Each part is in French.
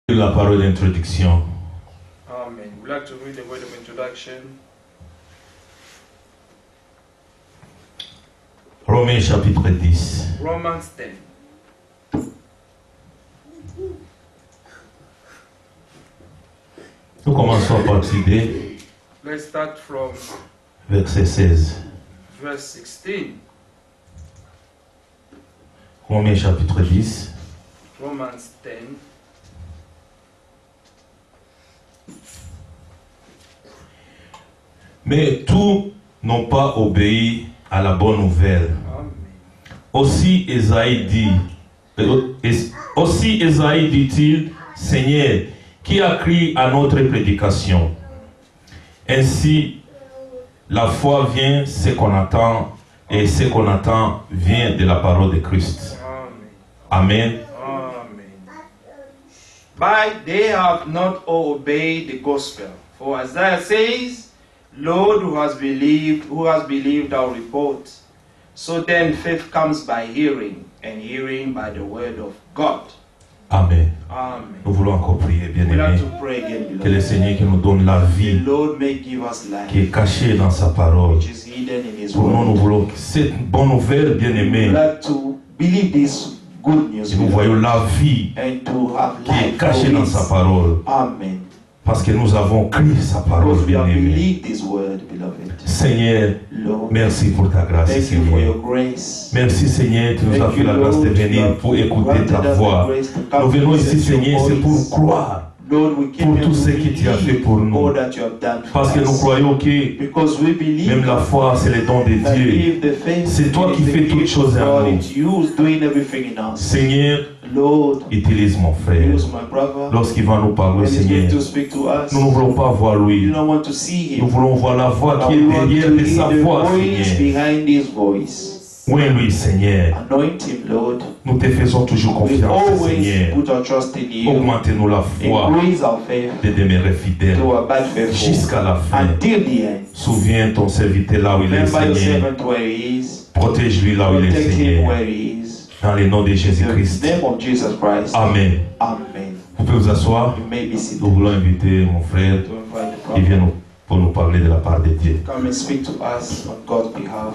La parole d'introduction. Amen. We'd like to read the word of introduction. Romains chapitre 10. Romans 10. Nous commençons à partir de Let's start from verset 16. verse 16. Romains chapitre 10. Romans 10. Mais tous n'ont pas obéi à la bonne nouvelle. Amen. Aussi Ésaïe dit-il, Seigneur, qui a crié à notre prédication? Ainsi, la foi vient ce qu'on attend, et ce qu'on attend vient de la parole de Christ. Amen. Amen. Amen. But they have not all obeyed the gospel. For Isaiah says, Lord, who has believed our report. So then faith comes by hearing, and hearing by the word of God. Amen. Amen. Nous voulons encore prier, We like bien-aimés, to pray again, que le beloved. Seigneur qui nous donne la The vie, Lord may give us life, qui est cachée dans sa parole. which is hidden in His Pour nous, nous word. voulons que cette bonne nouvelle, We bien-aimés, like to believe this good news, et nous beloved, voyons la vie and to have qui est life cachée for dans it. sa parole. Amen. Parce que nous avons cru sa parole, Because we have bien-aimés. believed this word, beloved. Seigneur, Lord, merci pour ta grâce, thank you for Seigneur. your grace. Merci, Seigneur, tu nous as Thank fait you, la grâce de Lord, venir you pour have écouter ta granted us voix. the grace to come Nous venons to ici, listen to your Seigneur, c'est pour voice. croire Lord, we came pour here tout to ce que tu as fait believe pour nous. all that you have done for Parce que nous us. croyons que Because we believe même la foi, c'est le don de that Dieu. if the faith C'est toi is qui the fais toutes gift choses of en God, nous. it's you who's doing everything in us. Seigneur, Lord, utilise mon frère. use my brother. Lorsqu'il va nous parler, When he's going Seigneur, to speak to us, nous ne voulons pas voir we lui. do not want to see Nous him. voulons voir la voix But qui we est want derrière to de hear sa the voix, voice Seigneur. behind his voice. Oui, lui, Seigneur. Anoint him, Lord. Nous te faisons toujours We confiance, always Seigneur. put our trust in you. Augmentez-nous la foi Increase our faith de demeurer fidèles to abide faithful jusqu'à la fin. until the end. Souviens ton serviteur là où il est, Remember your Seigneur. servant where he is. Protège-lui là où il est, Protect him Seigneur. where he is. Dans le nom de In Jésus-Christ. the name of Jesus Christ. Amen. Amen. Vous pouvez vous asseoir. You may be seated. Nous voulons inviter mon frère To invite the qui prophet. vient pour nous parler de la part de Dieu. Come and speak to us on God's behalf.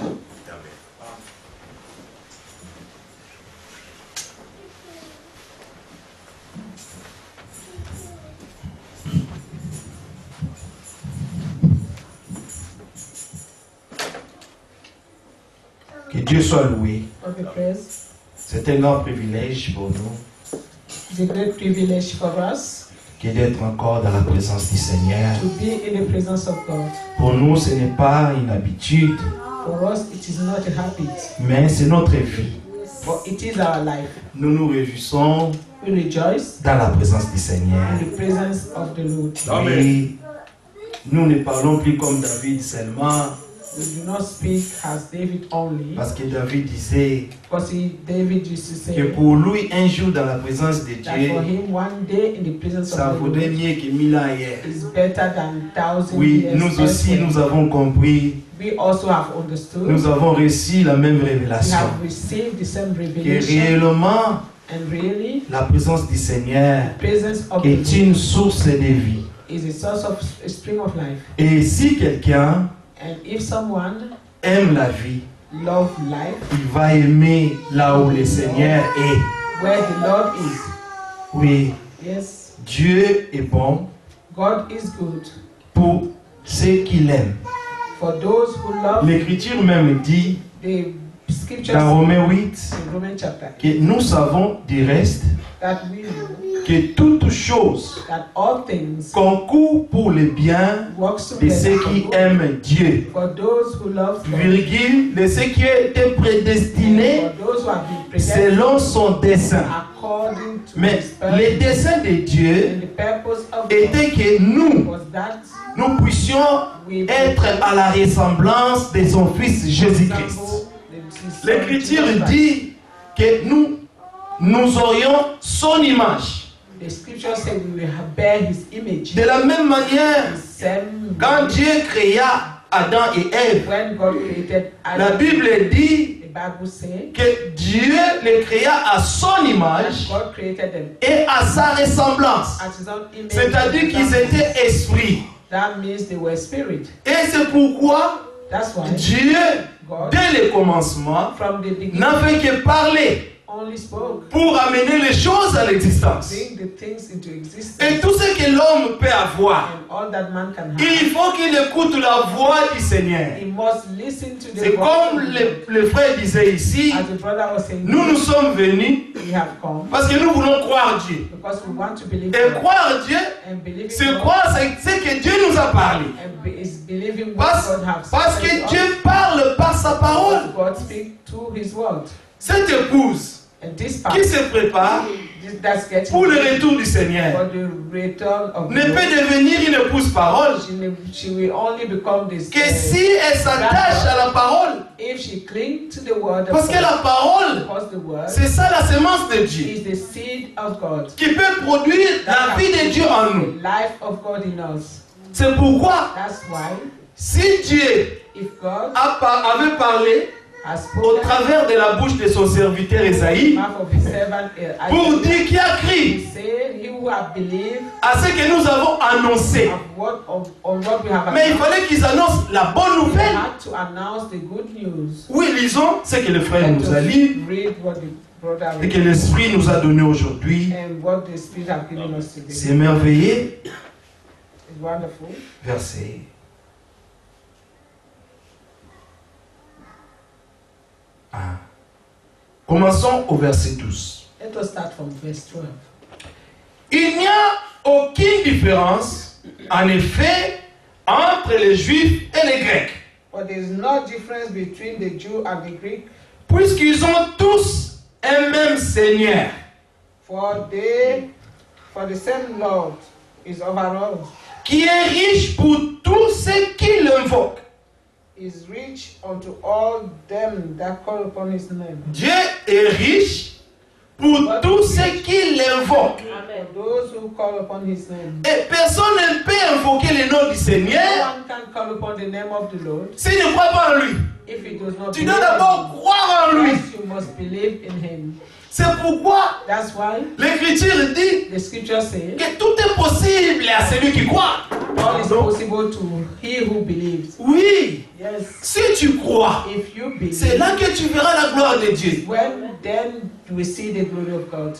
Que Dieu soit loué. of the praise. C'est un grand privilège pour nous It's a great privilege for us que d'être encore dans la présence du Seigneur. to be in the presence of God. Pour nous, ce n'est pas une habitude, For us, it is not a habit, mais c'est notre vie. but it is our life. Nous nous réjouissons We rejoice dans la présence du Seigneur. in the presence of the Lord. Et nous ne parlons plus comme David seulement, We do not speak as David only, parce que David disait because David used to que say pour lui, un jour dans la présence de that for Dieu, him one day in the presence ça of the vaudrait Lord mieux que 1000 ans hier. is better than 1,000 Oui, years. nous aussi, elsewhere. nous avons compris, We also have understood. nous avons reçu la même We révélation. have received the same Que revelation, réellement, and really, la présence du Seigneur the presence of the est une source de vie. is a source of a spring of life. Et si quelqu'un And if someone aime la vie, love life, il va aimer là où le Seigneur est. where the Lord is, Oui, yes, Dieu est bon God is good pour ceux qui l'aiment. for those who love. L'Écriture même dit The scriptures dans Romains 8 in Roman chapter que nous savons du reste that we know que toutes choses that all things concourent pour le bien work de ceux qui together aiment Dieu. for those who love God, Virgule, de ceux qui étaient prédestinés for those who have been predestined selon son dessein. according to Mais His le purpose. dessein de Dieu And the purpose of était God que nous was that puissions we être à la ressemblance de son Fils Jésus-Christ. L'Écriture dit que nous aurions son image. The scripture said we will bear His image. De la même manière, The same quand way Dieu créa Adam et Ève, when God created la Adam, Bible dit the Bible says que Dieu les créa à son image God created them et à sa ressemblance. at his own image. C'est-à-dire qu'ils étaient esprits. That means they were spirit. Et c'est pourquoi That's why Dieu, God, dès le commencement, from the beginning, n'a fait que parler only spoke, pour amener les choses à l'existence. bring the things into existence, Et tout ce que l'homme peut avoir, and all that man can have. il faut qu'il écoute la voix du Seigneur. He must listen to the C'est voice comme of God. le frère disait ici, As the brother was saying, nous sommes venus we have come parce que nous voulons croire Dieu. because we want to believe Et God, croire Dieu, and believe c'est in God, croire ce que Dieu nous a parlé. is believing what Parce, God has parce said que to Dieu us. parle par sa parole. God speak to his word. Cette épouse And this part qui se prépare that's getting pour le ready retour du Seigneur for the return of ne the Lord. peut devenir une épouse parole She will only become this que si elle s'attache à la parole. if she clings to the word Parce of que la God. parole, Because the word c'est ça la semence de Dieu is the seed of God. qui peut produire la vie de Dieu en nous. The life of God in us. C'est pourquoi, That's why si Dieu if God avait parlé has au spoken travers de la bouche de son serviteur Esaïe mouth of his servant pour Isaiah, dire qui a he crié said, he who have believed à ce que nous avons annoncé. on what we have Mais il announced, fallait qu'ils annoncent la bonne we nouvelle. had to announce the good news. Oui, lisons ce que le frère And nous to a lu read what the brother et que read l'Esprit nous a donné aujourd'hui. and what the Spirit have given us today. C'est merveilleux. It's wonderful. Verset. Ah. Commençons au verset 12. Let us start from verse 12. Il n'y a aucune différence, en effet, entre les Juifs et les Grecs, But there is no difference between the Jew and the Greek, puisqu'ils ont tous un même Seigneur, for the same Lord is over all, qui est riche pour tous ceux qui l'invoquent. is rich unto all them that call upon his name. Dieu est riche pour tous ceux qui l'invoquent. For those who call upon his name. Et personne ne peut invoquer le nom du No Seigneur one can call upon the name of the Lord s'il ne croit pas en lui. if he does not Tu believe dois in d'abord him. croire en lui. First, you must believe in him. C'est pourquoi That's why l'Écriture dit the scripture says que tout est possible à celui qui croit. all is possible to he who believes. Oui, Yes. si tu crois, If you c'est believe, là que tu verras la gloire de Dieu. then you will see the glory of God.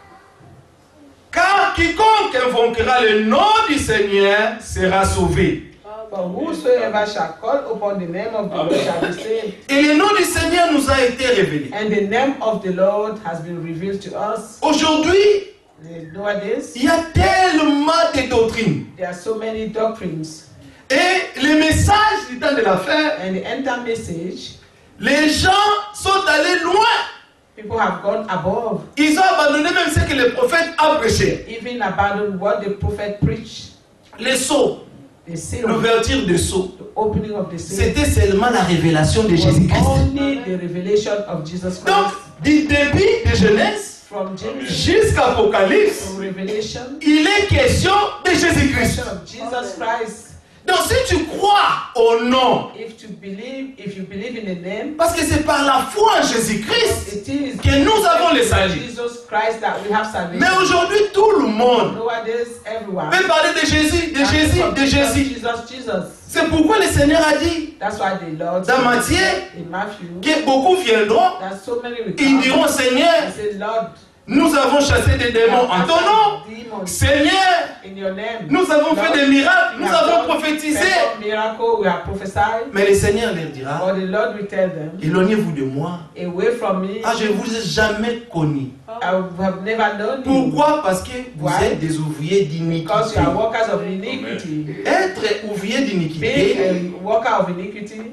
Car quiconque invoquera le nom du Seigneur sera sauvé. For whosoever shall call upon the name of the Lord shall be saved. Et le nom du Seigneur nous a été révélé. And the name of the Lord has been revealed to us. Aujourd'hui, Nowadays, il y a tellement de doctrines. there are so many doctrines. Et le message du temps de la fin, And the end time message, les gens sont allés loin. people have gone above, Ils ont abandonné même ce que le prophète a prêché. even abandoned what the prophet preached. Les sceaux, The seal, l'ouverture des sceaux, the opening of the seal, c'était seulement la révélation de was Jésus-Christ. only the revelation of Jesus Donc, Christ. du début de Genèse From Genesis jusqu'à Apocalypse, to Revelation, il est question de Jésus-Christ. of Jesus Christ. Donc, si tu crois au nom, If you believe in the name, parce que c'est par la foi en Jésus-Christ it is que nous avons le salut. Jesus Christ that we have salvation. Mais aujourd'hui, tout le monde Nowadays, everyone peut parler de Jésus, de Jésus, de Jésus. Jesus. C'est pourquoi le Seigneur a dit That's why the Lord dans Matthieu in Matthew, que beaucoup viendront, that so many will ils come diront Seigneur, and say, Lord, nous avons chassé des démons en ton nom. demons Seigneur, in your name. nous avons fait des miracles, nous we have avons done prophétisé. miracle, we have prophesied. Mais le Seigneur leur dira, But the Lord will tell them, éloignez-vous de moi. away from me, Ah, je ne vous ai jamais connu. I have never known you. Pourquoi? Parce que vous Why? êtes des ouvriers Because d'iniquité. you are workers of iniquity. Être ouvrier Being d'iniquité, a worker of iniquity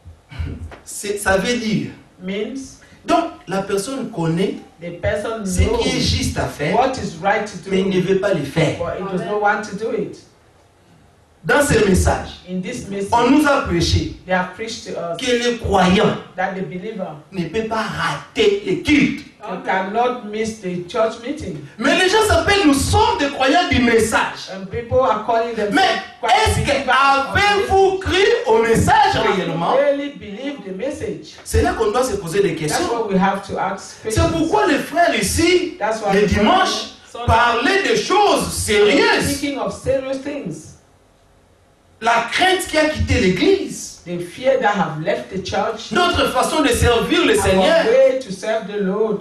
ça veut dire. means Donc, la personne connaît the person ce qui est knows juste à faire, what is right to mais il ne do, veut pas le faire. but he does not want to do it. Dans ce message, In this on message, nous a prêché they have preached to us que le croyant that the believer ne peut pas rater le culte. you cannot miss the church meeting. Mais les gens s'appellent, nous sommes des croyants du message. And people are calling themselves Mais est-ce que avez-vous cru au message réellement? Really believe the message? C'est là qu'on doit se poser des That's questions. what we have to ask C'est questions. pourquoi les frères ici, That's why le the dimanche, brothers parlaient de choses sérieuses. speaking of serious things. La crainte qui a quitté l'église. The fear that have left the church. Notre façon de servir le Seigneur. Our way to serve the Lord.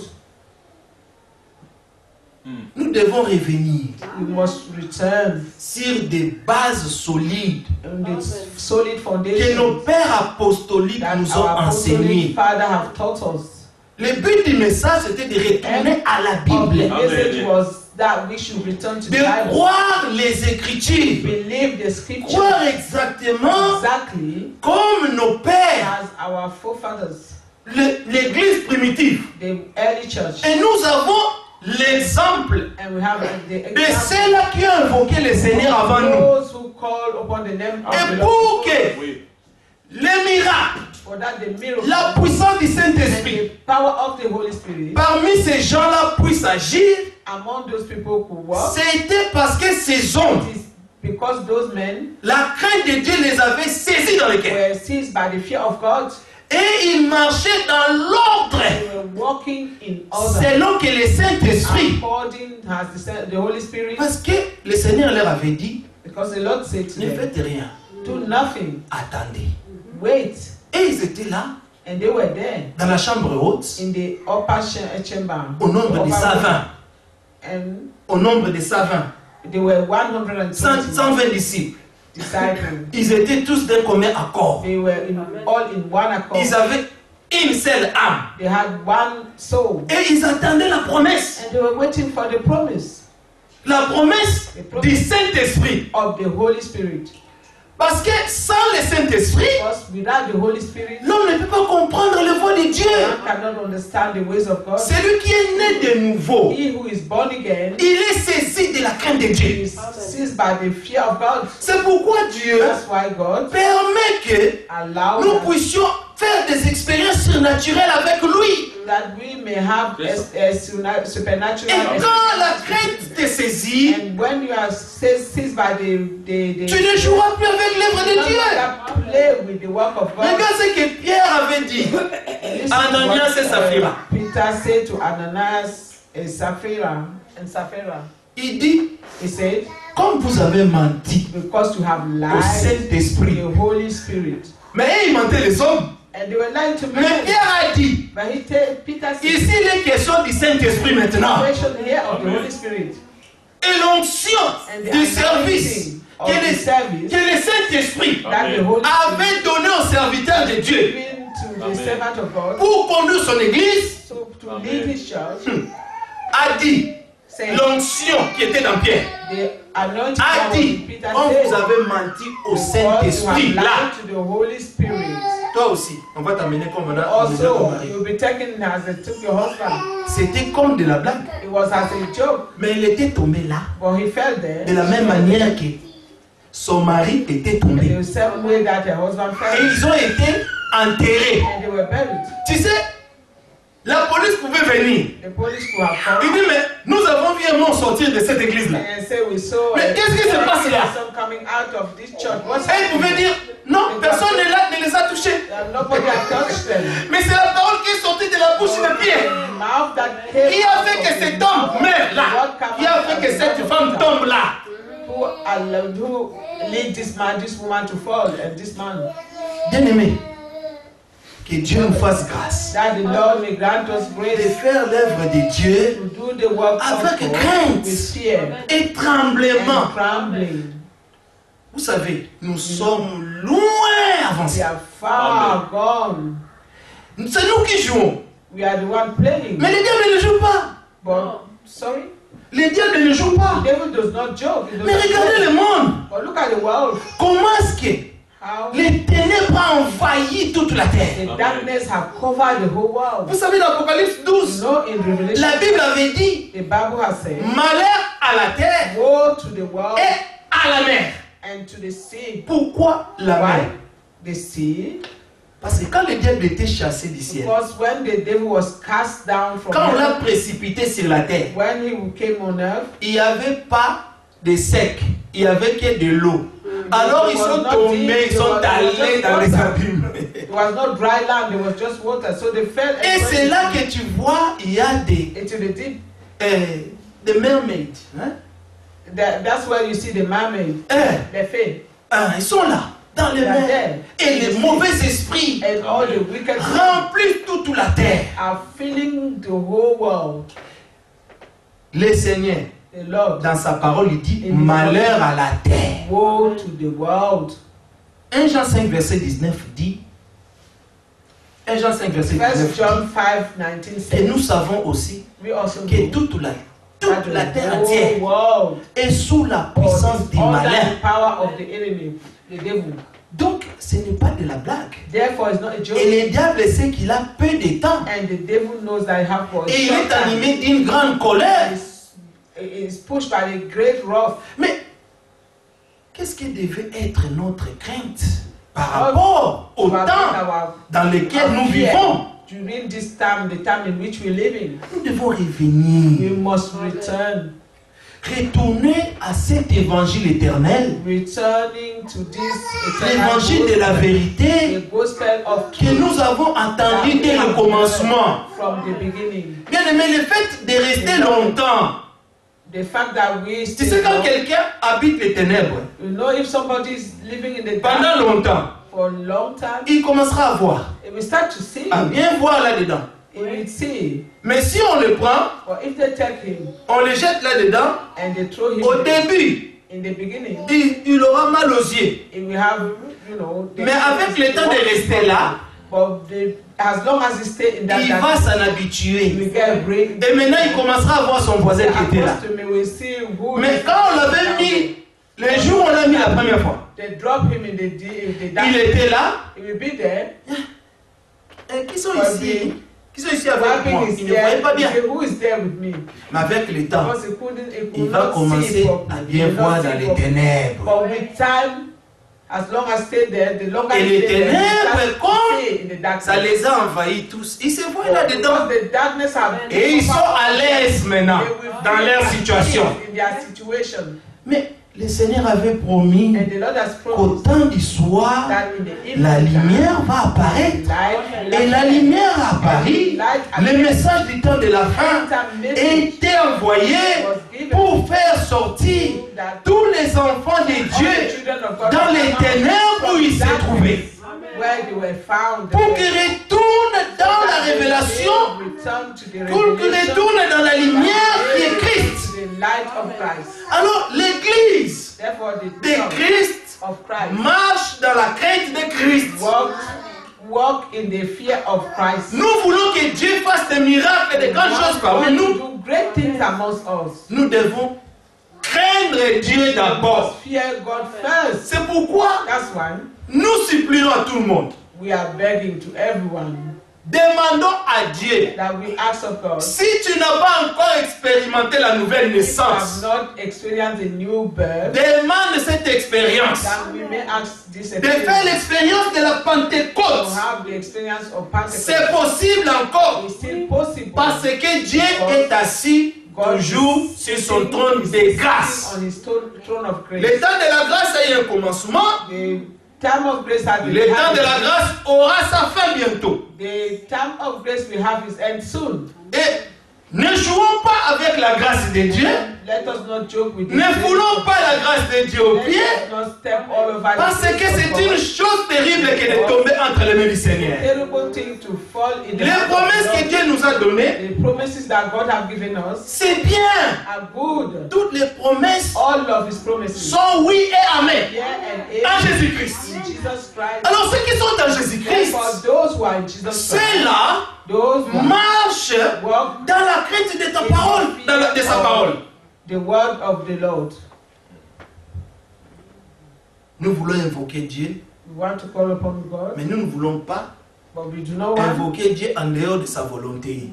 Nous devons revenir We must return sur des bases solides on the solid que foundation nos pères apostoliques that nous ont our apostolic enseignées. father have taught us. Le but du message était de retourner à la The Bible, message was that we should return to the de Bible. croire les Écritures, Believe the scripture croire exactement exactly comme nos pères, as our forefathers, l'Église primitive. the early church. Et nous avons l'exemple And we have the de example ceux-là qui ont invoqué le Seigneur avant nous. those who call upon the name of Et the pour Lord. que les miracles, For that the miracle la puissance du and Saint-Esprit, the power of the Holy Spirit parmi ces gens-là puissent agir, among those people who walk, c'était parce que ces hommes, it is because those men la crainte de Dieu les avait saisis dans le cœur. were seized by the fear of God. Et ils marchaient dans l'ordre They were walking in order selon que le Saint-Esprit. according as the Holy Spirit, Parce que le Seigneur leur avait dit, because the Lord said to ne them, faites rien, do nothing, attendez. wait. Et ils étaient là, And they were there dans la chambre haute, in the upper chamber. au nombre de upper 120. room. And Au nombre de 120. they were 120 120 disciples. disciples. Ils étaient tous d'un commun accord. They were all in one accord. Ils avaient une seule âme. They had one soul. Et ils attendaient la promesse. And they were waiting for the promise La promesse du Saint-Esprit. of the Holy Spirit. Parce que sans le Saint-Esprit, Because without the Holy Spirit, l'homme ne peut pas comprendre le voie de Dieu. man cannot understand the ways of God. Celui qui est né de nouveau, He who is born again il est saisi de la crainte de Dieu. is seized by the fear of God. C'est pourquoi Dieu That's why God permet que allows nous us puissions faire des expériences surnaturelles avec lui. that we may have a supernatural Et quand la crainte te saisit, and when you are seized by the tu ne joueras plus avec l'œuvre de Dieu. play with the work of God. Regarde ce que Pierre avait dit. This is Ananias what, et Saphira. Peter said to Ananias and Sapphira. Il dit, He said, comme vous avez menti because you have au lied to Saint-Esprit. the Holy Spirit. Mais ils mentaient les hommes. And they were lying to Mais men. Pierre a dit, But Peter said, ici il est question du Saint-Esprit maintenant. mention here of the Holy Spirit. Et l'onction And the du service anointing of que the service que le Saint-Esprit that the Holy Spirit avait donné aux serviteurs de Dieu given to the servant of God pour conduire son église, so to lead his church, a dit, saying, l'onction qui était dans Pierre, the anointing a that was dit, in Peter on vous said, avez menti au because you have Saint-Esprit. Là, lied to the Holy Spirit. toi aussi, on va t'amener comme on a amené ton Also, mari. you'll be taken as they took your husband. C'était comme de la blague, It was as a joke, mais il était tombé là, but he fell there. de la même manière que son mari était In tombé. the same way that her husband Et fell, ils ont été enterrés. and they were buried. Tu sais, la police pouvait venir. The police could have Il come dit, mais nous avons vu un mot sortir de cette église-là. and say we saw Mais qu'est-ce qui se passe là? some coming out of this church. What's Et ils pouvaient dire, non, personne n'est là, ne les a touchés. Nobody had touched them. Mais c'est la parole qui est sortie de la bouche de Pierre. The mouth that came Qui a out fait of que the cet mouth homme meure là? Qui a fait que cette femme tombe là? who allowed, who lead this man, this woman to fall, and this man. Bien-aimé, que Dieu nous fasse grâce That the Lord may grant us de grace faire l'œuvre de Dieu to do the work avec of God crainte with fear et and tremblement. trembling. Vous savez, nous sommes loin We avancés. are far gone. C'est nous qui jouons. We are the one playing. Mais le diable ne joue pas. But sorry, Le diable ne joue the pas. devil does not joke. He does Mais not regardez joke. le monde. But look at the world. Comment est-ce que How les ténèbres ont envahi toute la terre? the darkness have covered the whole world. Vous savez, dans l'Apocalypse You 12, know, in Revelation, la Bible avait dit the Bible has said, malheur à la terre woe to the world et à la mer. and to the sea. Pourquoi la Why? mer? The sea. Parce que quand le diable était chassé du ciel, Because when the devil was cast down from quand on l'a heaven, précipité sur la terre, when he came on earth, il n'y avait pas de sec. Il n'y avait que de l'eau. Alors ils sont tombés, ils sont allés dans les abîmes. It was not dry land, it was just water. So they fell. Et c'est là que tu vois, il y a des mermaids. Hein? That's where you see the mermaid. They fell. Ils sont là, dans les mers. Et les mauvais esprits remplissent toute la terre. Are filling the whole world. Le Seigneur, dans sa parole, il dit malheur à la terre. Woe to the world. 1 Jean 5, verset 19 dit 1 Jean 5, verset 19 John 5, 19 et nous savons aussi que toute la terre entière est sous la puissance du malin. Donc, ce n'est pas de la blague. Et le diable sait qu'il a peu de temps. Et il est animé d'une grande colère. Mais, qu'est-ce qui devait être notre crainte par rapport au temps dans lequel nous vivons? During this time, the time in which we live in, nous devons revenir. We must return. Retourner à cet évangile éternel, l'évangile de la vérité que nous avons entendu dès le commencement. Bien aimé, le fait de rester longtemps, tu sais quand quelqu'un habite les ténèbres, pendant longtemps, il commencera à voir, à bien voir là-dedans. Mais si on le prend, on le jette là-dedans, au début, il aura mal aux yeux. Mais avec le temps de rester là, il va s'en habituer. Et maintenant, il commencera à voir son voisin qui était là. Mais quand on l'avait mis, le jour où on l'a mis la première fois, il était là. Qui sont ici? Qui sont ici avec moi? Ils ne voyaient pas bien. Mais avec le temps, il va commencer à bien voir dans les ténèbres. Et les ténèbres, comme ça les a envahis tous, ils se voient là-dedans. Et ils sont à l'aise maintenant dans leur situation. Mais le Seigneur avait promis qu'au temps du soir, la lumière va apparaître. Et la lumière a apparu. Le message du temps de la fin était envoyé pour faire sortir tous les enfants de Dieu dans les ténèbres où ils se trouvaient. Pour qu'ils retournent dans la révélation, pour qu'ils retournent dans la lumière qui est Christ. Alors l'église de Christ marche dans la crainte de Christ. Walk in the fear of Christ. Nous voulons que Dieu fasse des miracles et de grandes choses parmi nous. Nous devons craindre Dieu d'abord. C'est pourquoi nous supplions à tout le monde. Demandons à Dieu, si tu n'as pas encore expérimenté la nouvelle naissance, demande cette expérience, de faire l'expérience de la Pentecôte. C'est possible encore, parce que Dieu est assis toujours sur son trône de grâce. Le temps de la grâce a eu un commencement. Le temps de la grâce aura sa fin bientôt. Et ne jouons pas avec la grâce de Dieu. Ne foulons pas la grâce de Dieu au pied. Parce que c'est une chose terrible que de tomber entre les mains du Seigneur. Les promesses que Dieu nous a données, c'est bien. Toutes les promesses sont oui et amen. En Jésus-Christ. Alors ceux qui sont en Jésus-Christ, ceux-là marchent dans la crainte de ta parole, de sa parole. The word of the Lord. Nous voulons invoquer Dieu, mais nous ne voulons pas invoquer Dieu en dehors de sa volonté.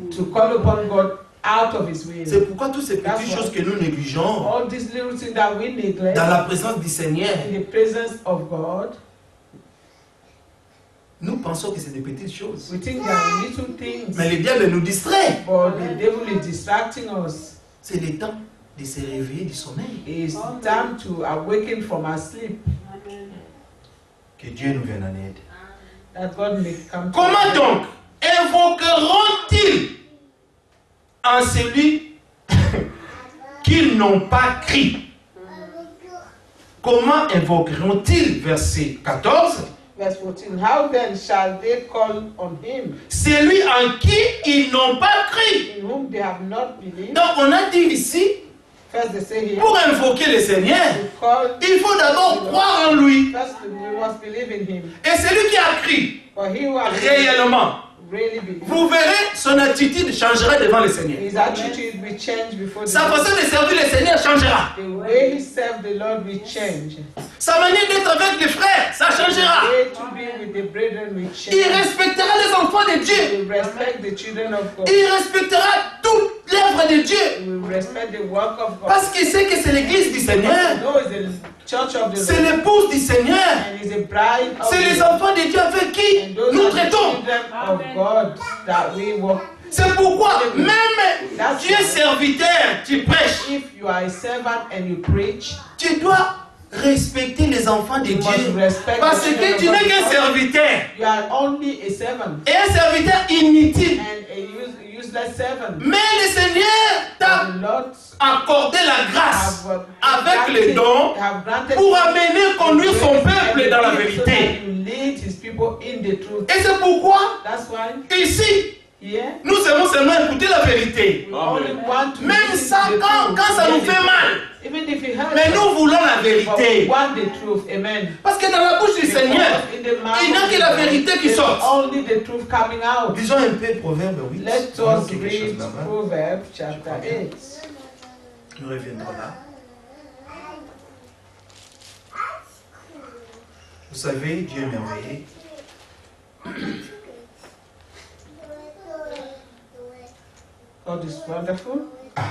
C'est pourquoi toutes ces petites choses que nous négligeons dans la présence du Seigneur, nous pensons que c'est des petites choses. Mais le diable nous distrait. C'est le temps de se réveiller du sommeil. It's time to awaken from our sleep. Que Dieu nous vienne en aide. That God may come to Comment us. donc invoqueront-ils en celui qu'ils n'ont pas cru? Comment invoqueront-ils? Verset 14. Verse 14. How then shall they call on him Celui en qui ils n'ont pas cru. in whom they have not believed? Donc on a dit ici, First they say here, pour invoquer le Seigneur, to call, il faut d'abord croire en lui. first we must believe in him. Et celui qui a cru For he who has réellement, really believed, vous verrez, son attitude changera devant le Seigneur. his attitude will change before the Sa Lord. façon de servir le Seigneur changera. The way he served the Lord will change. Sa manière d'être avec les frères, ça changera. The way to be with the brethren will change. Il respectera les enfants de Dieu. He will respect the children of God. Il respectera toute l'œuvre de Dieu. He will respect the work of God. Parce qu'il sait que c'est l'église du Seigneur. No, it's the church of the C'est Lord. l'épouse du Seigneur. And he's a bride of C'est the les Lord. enfants de Dieu avec qui And those nous are the traitons. children of God that we walk. C'est pourquoi, même tu es serviteur, tu prêches, If you are a servant and you preach, tu dois respecter les enfants de you must Dieu. respect Parce the children que of tu God. n'es qu'un serviteur. You are only a servant Et un serviteur inutile. and a useless servant. Mais le Seigneur t'a The Lord accordé la grâce avec granted- les dons have granted pour amener, conduire son grace peuple and dans la gifts so vérité. that you lead his people in the truth. Et c'est pourquoi, That's why ici, here nous aimons seulement écouter la vérité. we only want to Même listen ça, to the quand truth. ça nous fait mal. Even if it hurts Mais us, nous voulons la but we vérité. want the truth. Amen. Parce que dans la bouche du Seigneur, Because in the mouth il n'y a of que the la Lord, vérité qui there's sort. only the truth coming out. Lisons un peu Proverbe 8. Let Nous avons us quelque chose read là-bas. Proverbs chapter 8. Nous reviendrons là. Vous savez, Dieu est merveilleux. God is wonderful.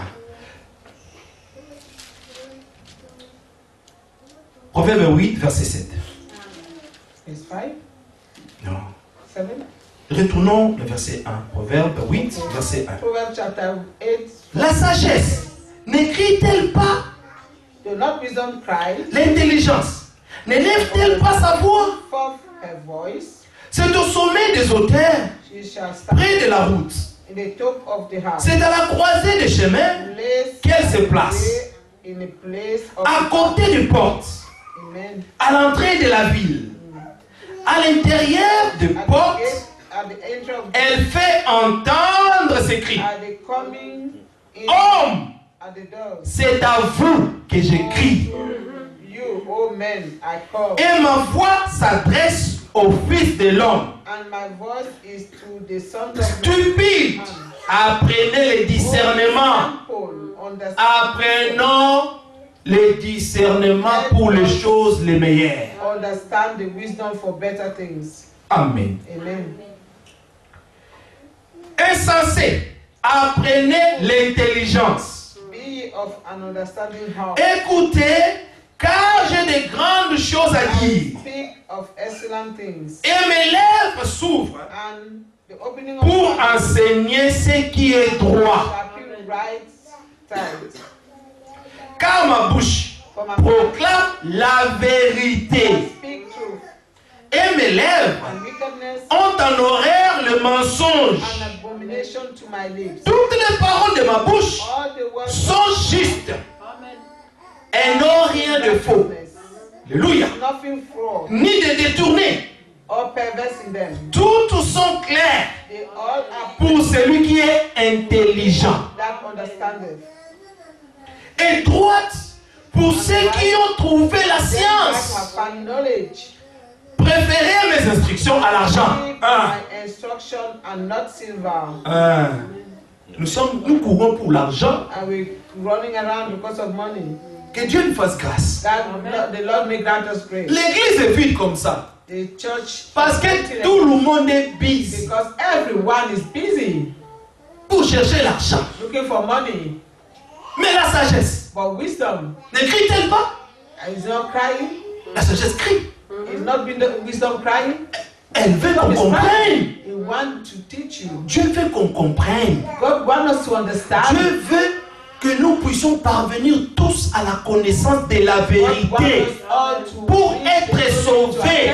Proverbe 8, verset 7. Verse 5, Non. 7. Retournons le verset 1. Proverbe 8, verset 1. Proverbs chapter 8. La sagesse n'écrit-elle pas Do not wisdom cry, l'intelligence? N'élève-t-elle pas sa voix? forth her voice. C'est au sommet des hauteurs, She shall stand près de la route. in the top of the house. C'est à la croisée des chemins, Place qu'elle se place. in a place of à côté des portes, Amen. à l'entrée de la ville, à l'intérieur des At the portes, gate, at the entry of elle fait entendre ses cris. at the coming in, Homme, at the door. c'est à vous que j'écris. You, O men, I call, Et ma voix s'adresse au Fils de l'homme. and my voice is to the sons of men. Stupide, apprenez le discernement. Apprenons le discernement pour les choses les meilleures. Understand the wisdom for better things. Amen. Amen. Insensé, apprenez l'intelligence. Be of an understanding heart. Écoutez, car j'ai de grandes choses à dire. Speak of excellent things. Et mes lèvres s'ouvrent And the opening of pour my mouth enseigner ce qui est droit. shall be right tight. Car ma bouche For my mouth proclame la vérité. speak truth. Et mes lèvres And wickedness ont en horreur le mensonge. an abomination to my lips. Toutes les paroles de ma bouche All the words sont justes et n'ont rien de faux. Alléluia. Nothing fraud Ni de détourné. or perverse in them. Toutes sont claires They all are pour celui qui est intelligent. that understandeth. Et droite pour ceux qui ont trouvé la Them that science. have found knowledge. Préférez mes instructions à l'argent. Keep my instruction and not silver. Nous courons pour l'argent. And we running around because of money. Que Dieu nous fasse grâce. That the Lord may grant us grace. L'église est vide comme ça. The church Parce que tout le monde est busy because everyone is busy pour chercher l'argent. looking for money. Mais la sagesse, But wisdom n'écrit-elle pas? is not crying. La sagesse crie. It's not been the wisdom crying. Elle veut qu'on Wisdom is comprenne. crying. He wants to teach you. Dieu veut qu'on comprenne. God wants us to understand. Dieu veut que nous puissions parvenir tous à la connaissance de la vérité pour être sauvés.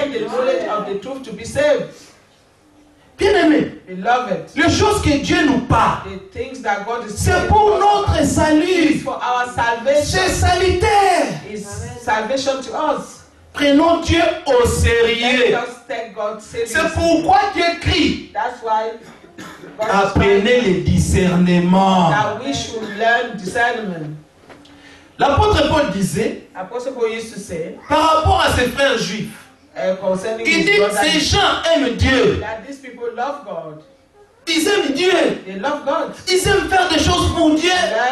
Bien-aimés, les choses que Dieu nous parle, c'est pour notre salut. C'est salutaire. Prenons Dieu au sérieux. C'est pourquoi Dieu crie. Apprenez le discernement. L'apôtre Paul disait, par rapport à ses frères juifs, il dit que ces gens aiment Dieu. Ils aiment Dieu. Ils aiment faire des choses pour Dieu.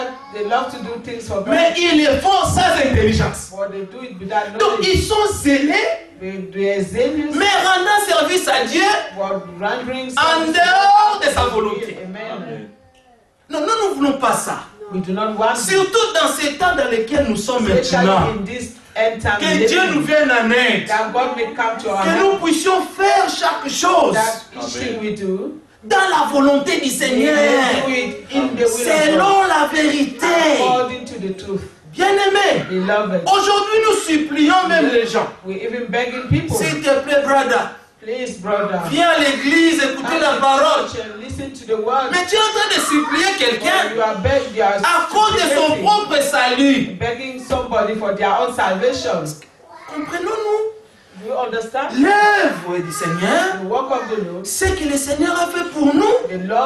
Mais ils le font sans intelligence. Donc ils sont zélés, mais rendant service à Dieu en dehors de sa volonté. Non, nous ne voulons pas ça. Surtout dans ces temps dans lesquels nous sommes maintenant. Que Dieu nous vienne en aide. Que nous puissions faire chaque chose dans la volonté du Seigneur, selon la vérité. Bien-aimés, aujourd'hui nous supplions même les gens. S'il te plaît, brother, viens à l'église, écouter la parole. Mais tu es en train de supplier quelqu'un à cause de son propre salut. Comprenons-nous? L'œuvre du Seigneur, ce que le Seigneur a fait pour nous.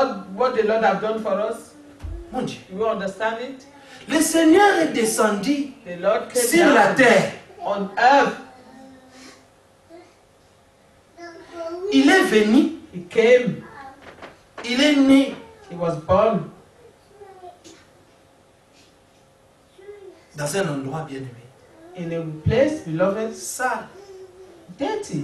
Mon Dieu. Le Seigneur est descendu sur la terre. Il est venu. Il est né. Dans un endroit bien aimé. In a place, beloved, Sale. dirty.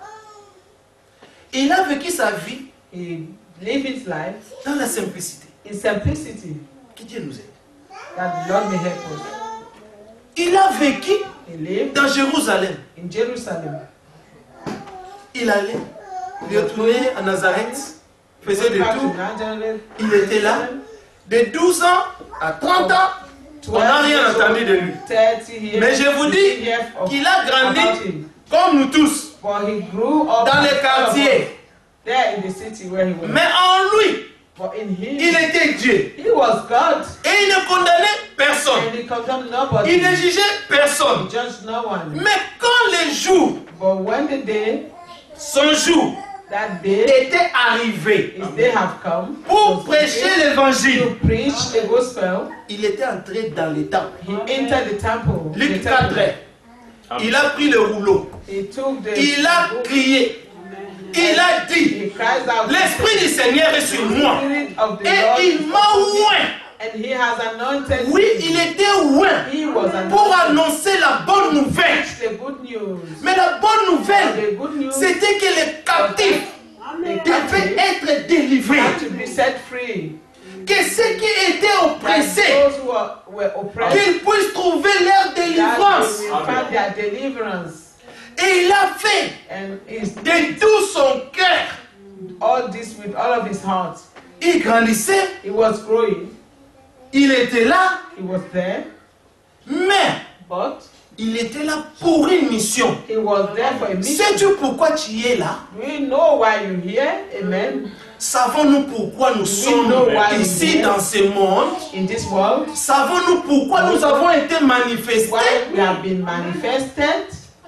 Il a vécu sa vie He lived his life dans la simplicité. in simplicity. Que Dieu nous aide. That the Lord may help us. Il a vécu He lived dans Jérusalem. in Jerusalem. Il allait, il retournait à Nazareth, faisait des Back to tours. Nazareth. Il était là. De 12 ans à 30 ans, on n'a rien entendu de lui. 30 years. Mais je vous dis qu'il a grandi comme nous tous But he grew up dans les quartiers. there in the city where he was. Mais en lui, But in him, il était Dieu. he was God. Et il ne condamnait personne. And he condemned nobody. Il ne jugeait personne. He judged no one. Mais quand les jours, But when the day, son jour, that day, était arrivé his day have come pour was prêcher to l'évangile, preach the gospel, il était entré dans les temple. he entered the temple. Luc The 4, temple. il a pris le rouleau. He took the Il a crié. Il a dit, he cries out, l'Esprit du Seigneur est sur moi. Spirit of the Lord Et il m'a oint. and he has anointed Oui, me. il était oint He was pour anointed annoncer la bonne nouvelle. the good news. Mais la bonne nouvelle, The good news c'était que les captifs the devaient être délivrés. had to be set free. Que ceux qui étaient That oppressés, those who were oppressed, qu'ils puissent trouver leur that délivrance. they will find their deliverance. Et il a fait And he's de tout son cœur. all this with all of his heart. Il grandissait, He was growing. il était là, He was there, mais but il était là pour une mission. he was there for a mission. Sais-tu pourquoi tu es là? We know why you're here. Amen. Savons-nous pourquoi nous sommes know why ici we're dans ce monde? In this world, Savons-nous pourquoi nous avons été manifestés? why we have been manifested.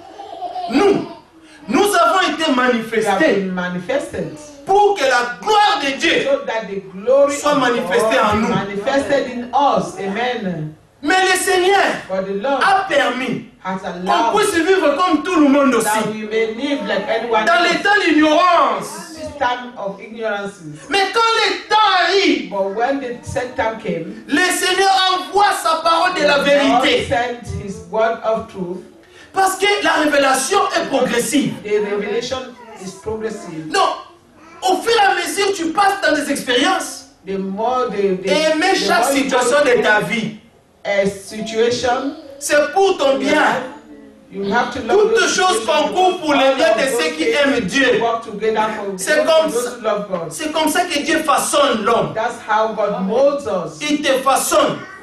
Nous avons été We have manifestés been manifested pour que la gloire de Dieu so that the glory soit of manifestée en God nous. be manifested in us. Amen. Mais le Seigneur But the Lord a permis has qu'on allowed puisse vivre comme tout le monde that aussi. we may live like anyone Dans les else. temps d'ignorance. This time of ignorances. Mais quand le temps arrive, But when the set time came, le Seigneur envoie sa parole de la God vérité. sent his word of truth. Parce que la révélation est progressive. The revelation is progressive. Non, au fur et à mesure tu passes dans des expériences, The more et aimer chaque more you situation go de through ta vie, a situation, c'est pour ton bien. you have to love Toutes those choses situations. concourent pour le All bien of de those ceux qui things aiment Dieu. work together for C'est those comme who love God. C'est comme ça que Dieu façonne l'homme. That's how God molds us. Il te façonne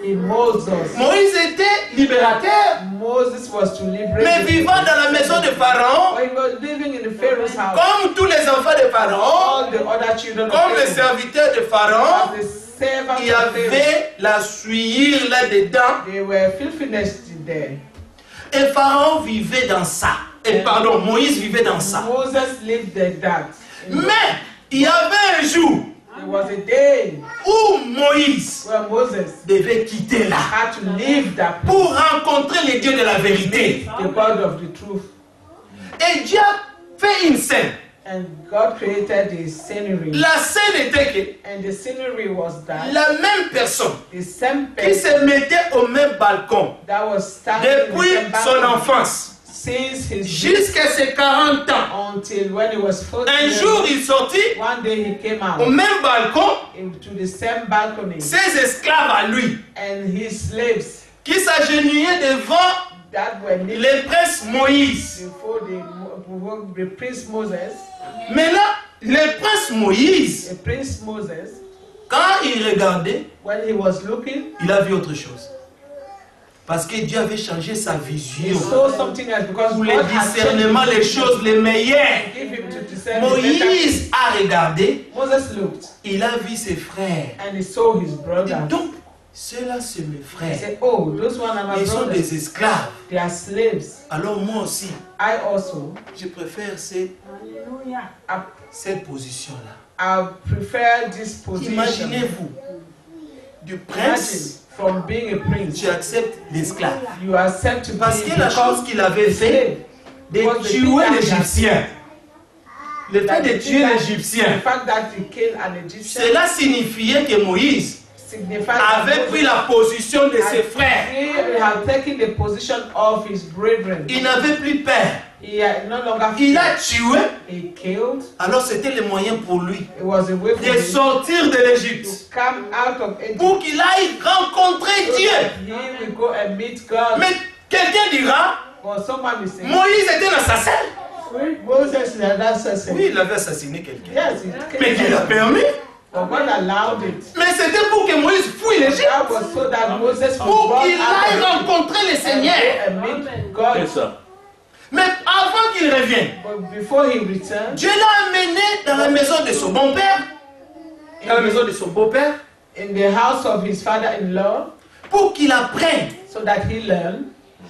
He molds us. Moïse était libérateur, Moses was to liberate. mais vivant dans la maison de Pharaon, When he was living in the Pharaoh's house, comme tous les enfants de Pharaon, all the other children comme of les Pharaoh, serviteurs de Pharaon, as the servants il y of Pharaoh, avait la souillure là-dedans. they were filthiness there. Et Pharaon vivait dans ça. Et pardon, Moïse vivait dans ça. Moses lived like that. Mais il y avait un jour There was a day où Moïse where Moses devait quitter là had to leave that place, pour rencontrer les dieux de la vérité. the God of the truth. Et Dieu a fait une scène. And God created the scenery. La scène était que And the scenery was that la même personne the same qui person se mettait au même balcon that was standing in the depuis same son balcony enfance since his jusqu'à ses 40 ans. until when he was 40 Un years jour, old. il sortit One day he came au out même balcon, into the same balcony, ses esclaves à lui, and his slaves qui s'agenouillaient devant that were kneeling le prince Moïse. before the prince Moses. Maintenant, le prince Moïse, The prince Moses, quand il regardait, when he was looking, il a vu autre chose. Parce que Dieu avait changé sa he vision saw something else because pour le God had discernement, les choses les meilleures. give him to discern the better. Moïse a regardé, Moses looked il a vu ses frères. and he saw his Et brother. donc, ceux-là, c'est mes He frères. said, "Oh, those one are my Ils sont brothers. des esclaves. They are slaves. Alors moi aussi, I also, je préfère cette position-là. I prefer this position. Imaginez-vous, du Imagine prince, from being a prince, tu acceptes l'esclave. you accept to Parce be que la chose qu'il avait fait, de tuer l'Égyptien, le fait de tuer The l'Égyptien, fact that he killed an Egyptian cela signifiait que Moïse signifies that avait pris la position de ses frères. he had taken the position of his brethren. Il n'avait plus peur. He had no longer Il a feared. tué. He killed. Alors c'était le moyen pour lui It was a way for de him sortir de l'Égypte. to come out of Egypt. Pour qu'il aille rencontrer So Dieu. that he will go and meet God. Mais quelqu'un dira, Or someone will say, Moïse était un assassin. Moses is an assassin. Oui, il avait assassiné quelqu'un. Yes, he Mais Dieu l'a killed. permis. But God allowed it. Mais c'était pour que Moïse fouille l'Égypte. That was so that Moses would Pour walk qu'il aille out of rencontrer le Egypt Seigneur. and meet God. ça. Mais avant qu'il revienne, But before he returned, Dieu l'a amené dans la maison de son bon-père, dans la maison de son beau-père, in the house of his father-in-law, pour qu'il apprenne so that he learned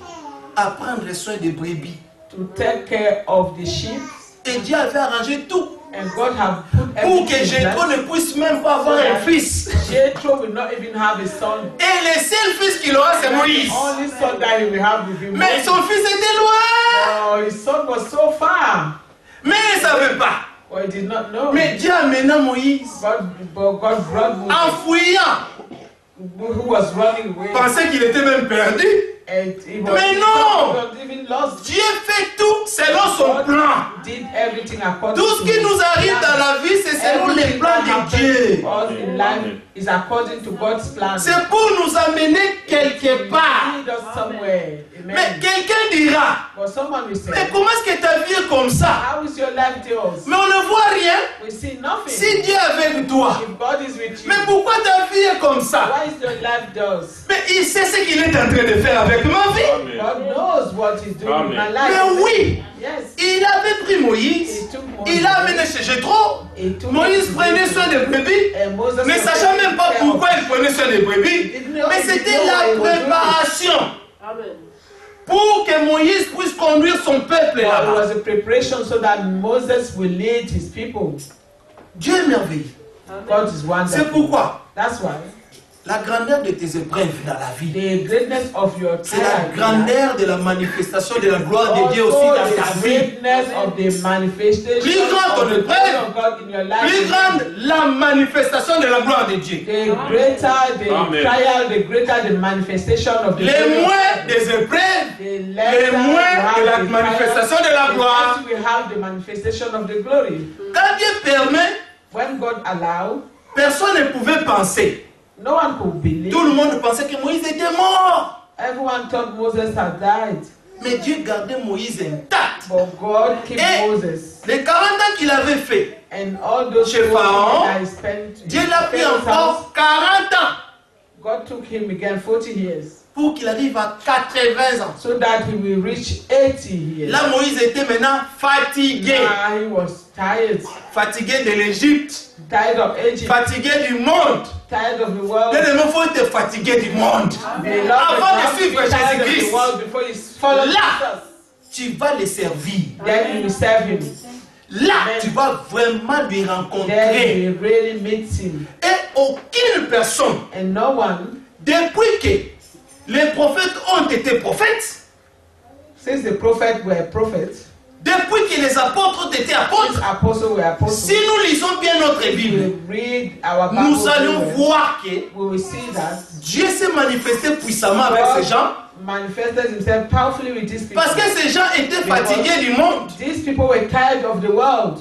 à prendre soin des brebis. to take care of the sheep. Et Dieu avait arrangé tout And God had put pour que everything in Jétro place. ne puisse même pas avoir un fils. Jethro will not even have a son. Et le seul fils qu'il aura, c'est Moïse. The only son that he will have with him. Mais son fils était loin. Oh, his son was so far. Mais il ne savait pas. Well, he did not know. Mais Dieu amena Moïse But God brought Moses, en fouillant. who was running away. Pensait qu'il était même perdu. And he was, Mais non! he was even lost. Dieu fait tout selon son plan. Did everything according Tout ce to qui his nous arrive plan. dans la vie, c'est selon les Everything plans that de happens Dieu. to us in life is according to God's plan. C'est pour nous amener quelque part. Lead us somewhere. Amen. Mais quelqu'un dira, But someone will say, mais comment est-ce que ta vie est comme ça? how is your life yours? Mais on ne voit rien. We see nothing. Si Dieu est avec toi, If God is with you, mais pourquoi ta vie est comme ça? why is your life yours? Mais il sait ce qu'il est en train de faire avec ma vie. God knows what he's doing in my life. Mais oui, Yes. il avait pris Moïse, He took Moses. il l'a amené chez Jétro. He took Moïse him to prenait Egypt. soin des brebis, And Moses ne was sachant même pas taking care pourquoi of- il prenait soin des brebis. Mais c'était la préparation pour que Moïse puisse conduire son peuple But it là-bas. was a preparation so that Moses will lead his people. Dieu est merveilleux. God is wonderful. C'est pourquoi That's why la grandeur de tes épreuves dans la vie, the greatness of your c'est la trial, grandeur de la manifestation de la gloire de Dieu aussi also dans ta the vie. greatness of the manifestation Plus grande of ton the épreuve, glory of God in your life. Plus grande la manifestation de la gloire de Dieu. The greater the Amen. trial, the greater the manifestation of the glory Les of moins God. des épreuves, The les lesser you moins have de la the manifestation trial, de la the gloire. less we have the manifestation of the glory. Quand Dieu permet, When God allowed, personne ne pouvait penser. no one could believe. Tout le monde pensait que Moïse était mort. Everyone thought Moses had died. Mais Dieu gardait Moïse intact. But God kept Et Moses. les 40 ans qu'il avait fait, And all those Chez 40 Pharaon, that he spent in Dieu l'a pris Pharaoh's house, encore 40 ans God took him again 40 years. Pour qu'il arrive à 80 ans. So that he will reach 80 years. Là, Moïse était maintenant fatigué. Now he was tired. Fatigué de l'Égypte. Tired of Egypt. Fatigué du monde. Tired of the world. Il faut être fatigué du monde. Avant de suivre Jésus-Christ. Là, tu vas le servir. Then you will serve him. Là, tu vas vraiment lui Then rencontrer. you really meet him. Et aucune personne, And no one, depuis que les prophètes ont été prophètes, since the prophets were prophets, depuis que les apôtres ont été since apôtres, apostles were apostles, si nous lisons bien notre we Bible, will read our Bible. nous allons well. voir que We will see that Dieu s'est manifesté puissamment avec ces gens, manifested himself powerfully with these people. parce que ces gens étaient fatigués du monde. These people were tired of the world.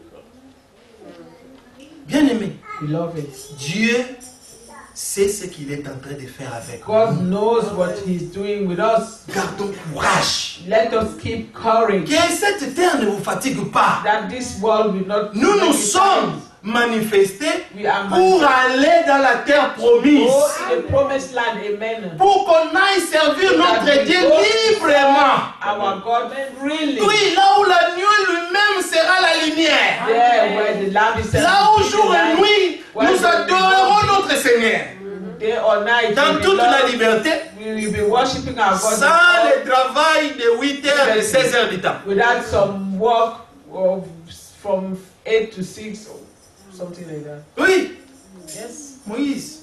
Bien-aimés, Beloved, Dieu sait ce qu'il est en train de faire avec God nous. knows what he's doing with us. Gardons courage. Let us keep courage. Que cette terre ne vous fatigue pas. That this world will not Nous make nous it sommes manifestés We are pour aller dans la terre promise. go in the promised land, amen. Pour qu'on aille servir notre Dieu librement. Our God really. Oui, là où la nuit lui-même sera la lumière. There where the lamb is Là où jour et nuit, nous adorerons notre Seigneur. Day or night. Dans toute la liberté, We will be worshiping our God sans le travail de 8 heures, de 16 heures du temps. without some work of from 8 to 6 or something like that. Oui, Yes. Moïse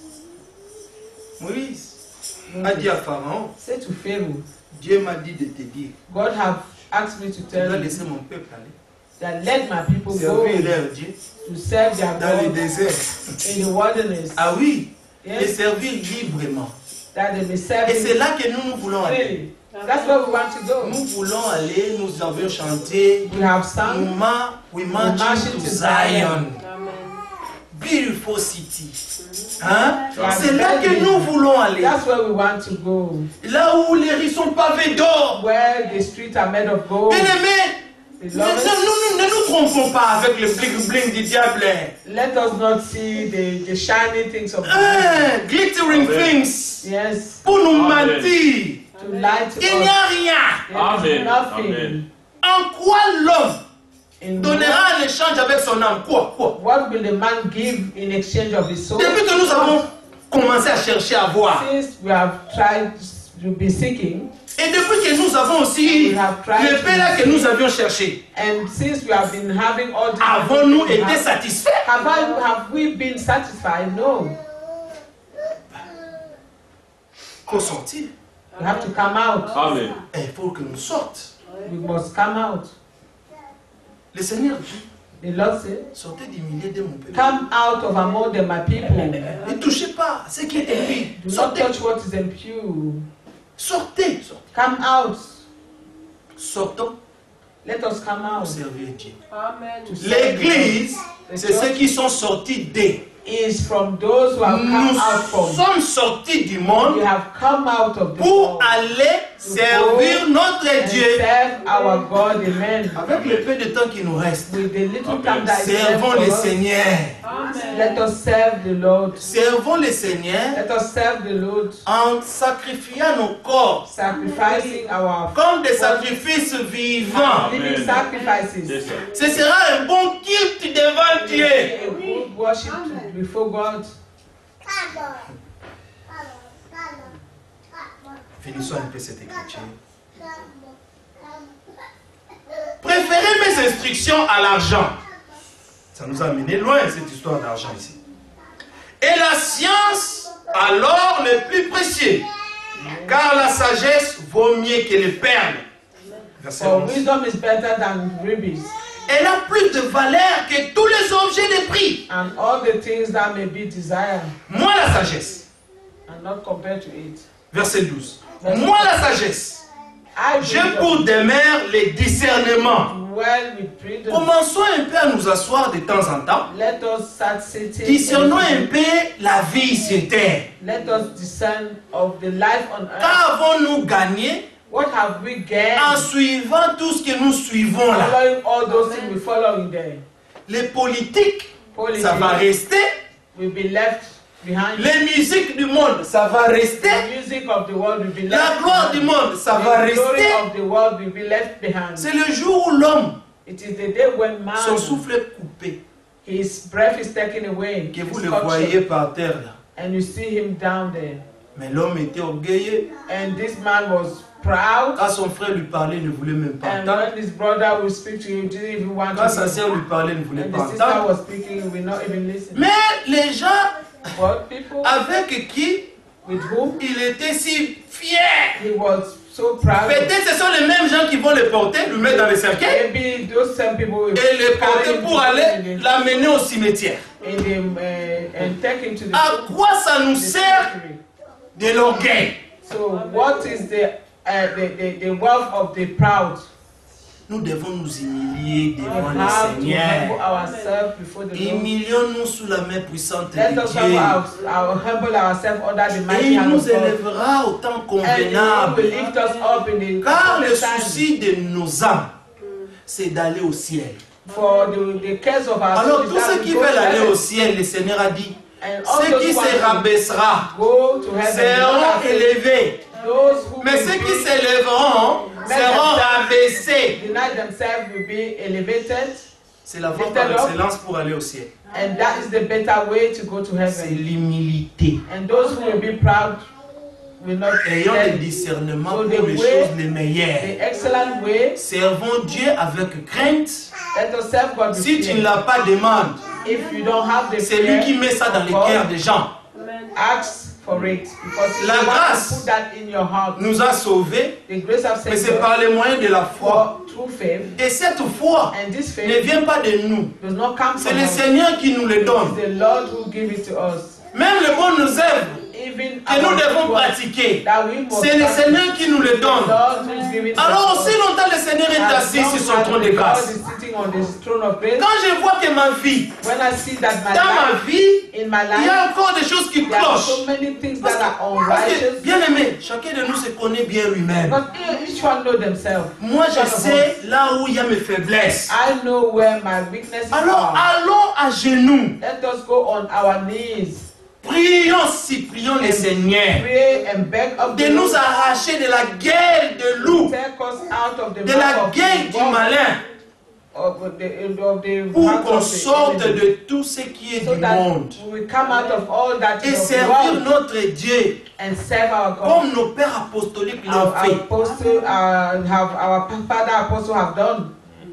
a dit à Pharaon, Say to Pharaoh, Dieu m'a dit de te dire, God have asked me to tu tell dois you laisser mon peuple aller. that let my people go Servir leur Dieu to serve their dans le God désert. in the wilderness. Ah oui, les Yes. servir librement. That they may serve Et c'est him là que nous voulons aller. freely. That's where we want to go. Nous voulons aller, nous avons chanté. We have sung. We marching to Zion. Beautiful city. Hein? C'est là que nous voulons aller. That's where we want to go. Là où les rues sont pavées d'or. Where the streets are made of gold. Bien-aimés, ne nous trompons pas avec le bling-bling du diable. Let us not see the shiny things of the world. Glittering things. Yes. Pour nous Amen. mentir. To lie to Il n'y us. a rien. There is Amen. nothing. Amen. En quoi l'homme In donnera un échange avec son âme? Quoi? what will the man give in exchange of his soul? Depuis que nous avons commencé à chercher à voir, Since we have tried to be seeking, et depuis que nous avons aussi le paix là que nous avions cherché, and since we have been having all this, avons-nous été satisfaits? have we been satisfied? No. Il faut sortir. We have to come out. Amen. Et il faut que nous sortent. We must come out. Le Seigneur dit, The Lord said, sortez du milieu de mon peuple. come out of among them, my people. Ne touchez pas ce qui est impie. Do not Sortez. touch what is impure. Sortez. Come out. Sortons Let us come pour out. servir Dieu. To serve L'église, the c'est ceux church qui sont sortis d'eux. is from those who have come Nous out from. sommes sortis du monde We have come out of the pour world aller servir notre and Dieu. serve our God. Amen. Avec le peu de temps qui nous reste, With the little Amen. time that is left servons for le us, Seigneur. let us serve the Lord. Servons le Seigneur Let us serve the Lord, en sacrifiant nos corps sacrificing our comme des sacrifices vivants. living Amen. sacrifices. C'est ça. Ce sera un bon culte devant Dieu. A good worship before God. Finissons un peu cette écriture. Préférez mes instructions à l'argent. Ça nous a amené loin cette histoire d'argent ici. Et la science à l'or le plus précieux. Car la sagesse vaut mieux que les perles. Verset For 11. wisdom is better than rubies, Elle a plus de valeur que tous les objets de prix. and all the things that may be desired Moi la sagesse. are not compared to it. Verset 12. Moi la sagesse. I J'ai pour demeure les discernements. well with freedom. Commençons un peu à nous asseoir de temps en temps. Let us start sitting. Discernons un peu la vie sur terre. Let us discern of the life on earth. Qu'avons-nous gagné What have we gained? en suivant tout ce que nous suivons là? Following all those things we follow in there. Les politiques, Politics ça va rester. will be left. behind you. Les musiques du monde, ça va rester. The music of the world will be La left gloire behind. du monde, ça va The glory rester. of the world will be left behind. C'est le jour où l'homme, It is the day when man, son souffle est coupé, his breath is taken away, que vous his le culture, voyez par terre là. and you see him down there. Mais l'homme était orgueilleux. And this man was proud. Quand son frère lui parlait, il ne voulait même pas And entendre. when his brother would speak to you, didn't even want Quand to sa listen. sœur lui parlait, il ne voulait And pas the sister entendre. was speaking, we will not even listen. Mais les gens But people avec qui with whom il était si fier, he was so proud. peut-être ce sont les mêmes gens qui vont le porter, le mettre dans le cercueil Maybe those same people will et le carry porter him pour aller l'amener au cimetière. and take him to the, À quoi ça nous the sert cemetery. de l'orgueil? So what is the wealth of the proud? Nous devons nous humilier We devant le have to humble Seigneur. ourselves before the Lord. Humilions-nous sous la main puissante de Let us Dieu. humble ourselves under the Et mighty il hand nous of God. élèvera au temps And He will convenable. lift us up in the Car le appointed time. souci de nos âmes, c'est d'aller au ciel. For the case of our Alors soul is tous that ceux we qui go veulent to aller heaven. au ciel, le Seigneur a dit, And all ceux those qui who want se to rabaissera go to heaven, seront élevés. those who Mais will ceux qui be- s'élèveront seront rabaissés. deny themselves will be elevated, C'est la voie par excellence pour aller au ciel. and that is the better way to go to C'est heaven. l'humilité. And those who will be proud will not Ayons le stand. discernement So pour the les way- choses les meilleures. The excellent way, Servons Dieu avec crainte. let us serve God with Si tu ne fear. l'as pas, demande. If you don't have the C'est lui fear, qui met ça dans les God, cœurs des gens. ask for it, because if La you want grâce to put that in your heart, Nous a sauvés, the grace of mais c'est Savior, par les moyens de la foi. for true faith, Et cette foi and this ne faith vient pas de nous. does not come C'est from le us. Seigneur qui nous le It's donne. the Lord who give it to us. Même les bonnes œuvres Even que nous our devons works pratiquer, that we must c'est le practice, Seigneur qui nous le the donne. Lord who is giving Alors to us. aussi longtemps le Seigneur est As assis long sur son as trône de the Lord grâce. is sitting on his throne of grace, Quand je vois que ma vie, when I see that my dans ma life, vie, in my il y a life, encore des choses qui there are so clochent. many things Parce that are que, unrighteous. bien aimé, chacun de nous se connaît bien lui-même. But each one know themselves. Moi, Each je one of sais us. là où il y a mes faiblesses. I know where my weaknesses Alors, are. allons à genoux. Let us go on our knees, Prions, supplions le Seigneur pray and beg of de the nous Lord arracher de la gueule de loup, take us out of the de la mouth of gueule the du wolf, malin, of the pour hands qu'on of the sorte enemy, de tout ce qui est so du that monde we will come out of all that et is of the servir world notre Dieu and serve our God. comme nos pères apostoliques l'ont Our fait. apostle, our father apostle have done.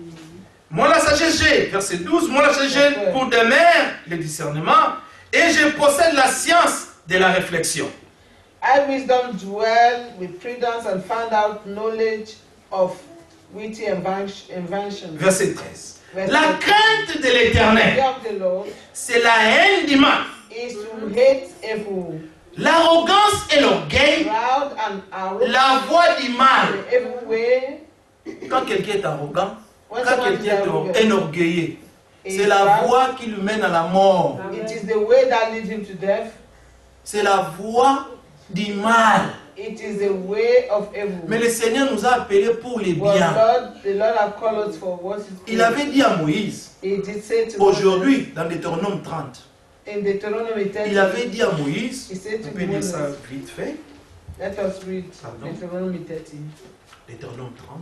Moi la sagesse j'ai, verset 12, moi la sagesse j'ai pour des mères le discernement et je possède la science de la réflexion. I wisdom dwell with prudence and find out knowledge of witty invention. Verset 13. Verset La 13. crainte de The l'Éternel, fear of the Lord c'est la haine du mal. is to hate evil, L'arrogance et l'orgueil, proud and arrogant, la voie du mal. the evil way. Quand quelqu'un est arrogant, When quand someone is quelqu'un arrogant, est enorgueillé, is c'est la proud, voie qui lui mène à la mort. it is the way that leads him to death. C'est la voie du mal. It is the way of evil. Mais le Seigneur nous a appelés pour les But biens. the Lord have called us for what is Il good. avait dit à Moïse, He did say to aujourd'hui, dans Deutéronome 30, Moses, in Deuteronomy 30, il avait dit à Moïse, he said on to peut lire ça Moses, vite fait, let us read Pardon? Deuteronomy 30. Deutéronome 30.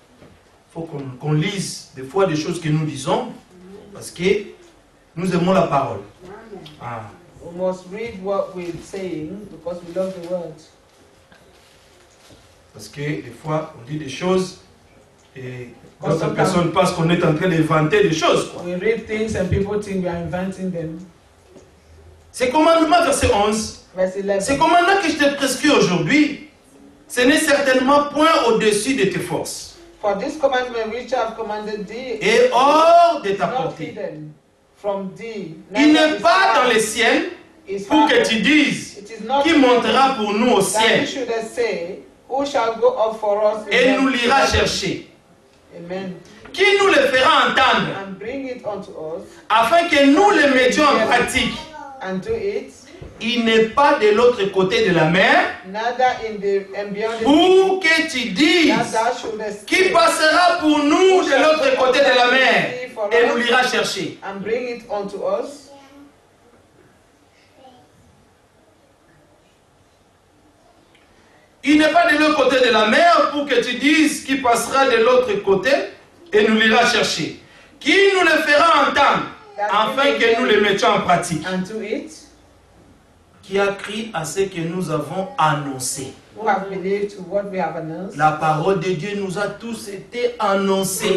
Il faut qu'on lise des fois des choses que nous disons, parce que nous aimons la parole. Ah. We must read what we're saying because we love the word. Parce que des fois, on dit des choses et d'autres personnes pensent qu'on est en train d'inventer des choses. Quoi. We read things and people think we are inventing them. Ces commandements, verset 11, Verse 11. ces commandements que je t'ai prescrits aujourd'hui, ce n'est certainement point au-dessus de tes forces For this commandment which I have commanded thee et hors de is ta not portée. hidden from thee. Il neither n'est is pas far- dans les ciels is pour far que off. tu dises It is not qui montera pour nous au that ciel you should say, who shall go up for us in et heaven? nous l'ira chercher. Amen. Qui nous le fera entendre And bring it unto us afin que nous le mettions en pratique. and do it, Il n'est pas de l'autre côté de la mer neither in the and beyond the pour que tu that dises thou shouldest qui say, passera pour nous de l'autre côté de la mer et nous l'ira chercher. and bring it unto us. Il n'est pas de l'autre côté de la mer pour que tu dises qu'il passera de l'autre côté et nous l'ira chercher. Qui nous le fera entendre afin que nous le mettions en pratique. Qui a cru à ce que nous avons annoncé. La parole de Dieu nous a tous été annoncée.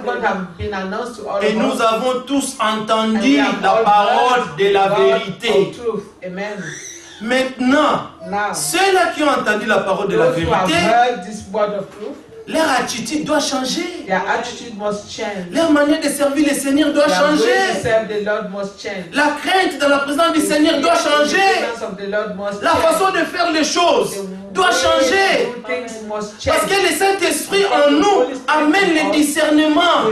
Et nous avons tous entendu la parole de la vérité. Maintenant, ceux-là qui ont entendu la parole de la vérité, leur attitude doit changer. Leur manière de servir le Seigneur doit changer. La crainte dans la présence du Seigneur doit changer. La façon de faire les choses doit changer. Parce que le Saint-Esprit en nous amène le discernement.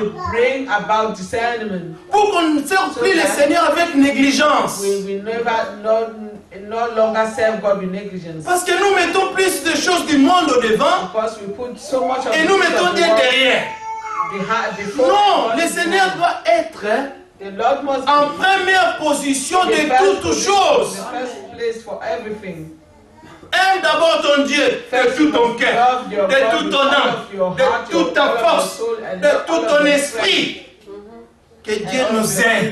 Pour qu'on ne serve plus le Seigneur avec négligence. Parce que nous mettons plus de choses du monde au devant et nous mettons Dieu derrière. Non, le Seigneur doit être en première position de toutes choses. Aime d'abord ton Dieu de tout ton cœur, de toute ton âme, de toute ta force, de tout ton esprit. Que Dieu nous aide.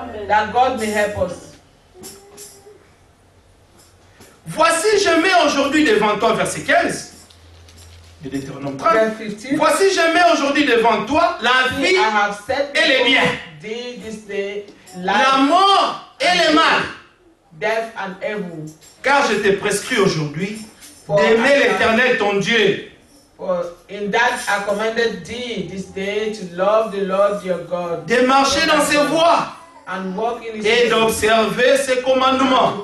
Voici, je mets aujourd'hui devant toi, verset 15, de Deutéronome 30. Voici, je mets aujourd'hui devant toi la vie et les biens, la mort et le mal. Car je t'ai prescrit aujourd'hui d'aimer l'Éternel ton Dieu. In that I commanded thee this day to love the Lord your God. De marcher dans ses voies et d'observer ses commandements.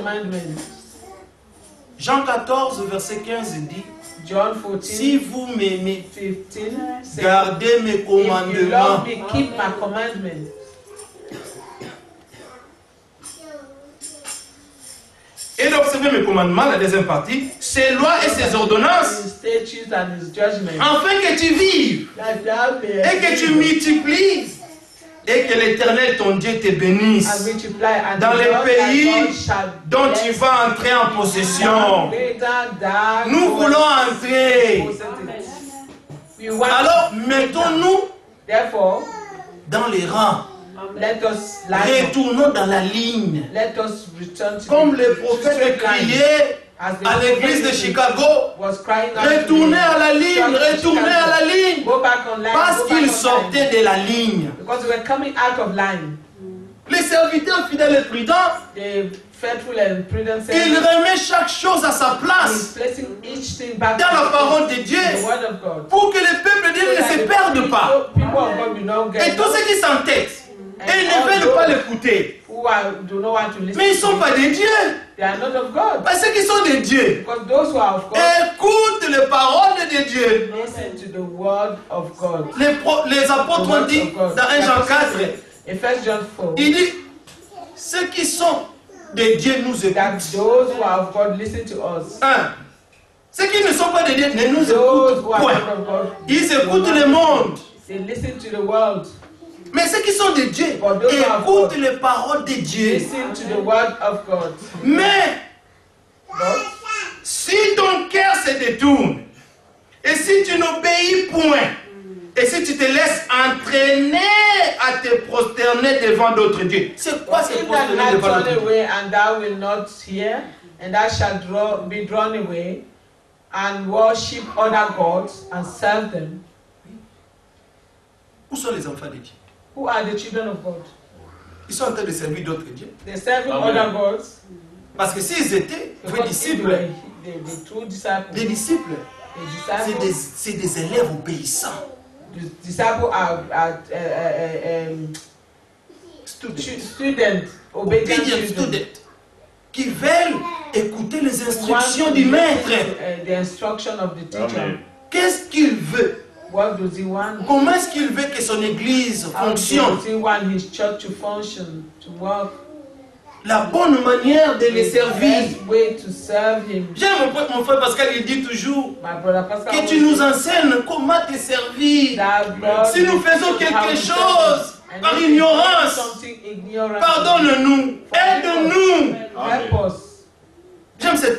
Jean 14, verset 15 dit, John 14, si vous m'aimez, gardez mes commandements. Keep my commandments. Et d'observer mes commandements, la deuxième partie, ses lois et ses ordonnances, afin que tu vives et que tu multiplies et que l'Éternel ton Dieu te bénisse dans les pays dont tu vas entrer en possession. Nous voulons entrer. Alors mettons-nous dans les rangs. Retournons dans la ligne. Comme le prophète criait à l'église de Chicago, retournez à la ligne, retournez à la ligne. Parce qu'ils sortaient de la ligne. Les serviteurs fidèles et prudents, ils remettent chaque chose à sa place dans la parole de Dieu pour que le peuple de Dieu ne se perde pas. Et tous ceux qui s'entêtent et ils ne veulent pas l'écouter, mais ils ne sont pas des dieux. Parce qu'ils sont des dieux. Écoute les paroles de Dieu. Les apôtres ont dit dans 1 Jean 4, il dit, ceux qui sont des dieux nous écoutent. Ceux qui ne sont pas des dieux ne nous écoutent point. Ils écoutent le monde. Mais ceux qui sont des dieux écoutent les paroles de Dieu. Mais si ton cœur se détourne et si tu n'obéis point et si tu te laisses entraîner à te prosterner devant d'autres dieux, c'est quoi se prosterner devant d'autres dieux? And thou shalt be drawn away and worship other gods and serve them. Où sont les enfants de Dieu? Who are the children of God? Ils sont en train de servir d'autres dieux. They're serving other gods. Parce que s'ils étaient vrais disciples, des disciples, c'est des élèves obéissants. The disciples are students, obedient students, qui veulent écouter les instructions du maître. The instruction of the teacher. Qu'est-ce qu'il veut? What does he want? Comment est-ce qu'il veut que son église fonctionne? How does he want his church to function, to work? La bonne manière de les servir. J'aime mon frère Pascal, il dit toujours que tu nous enseignes comment te servir. Si nous faisons quelque chose par ignorance, pardonne-nous, aide-nous. J'aime cette prière.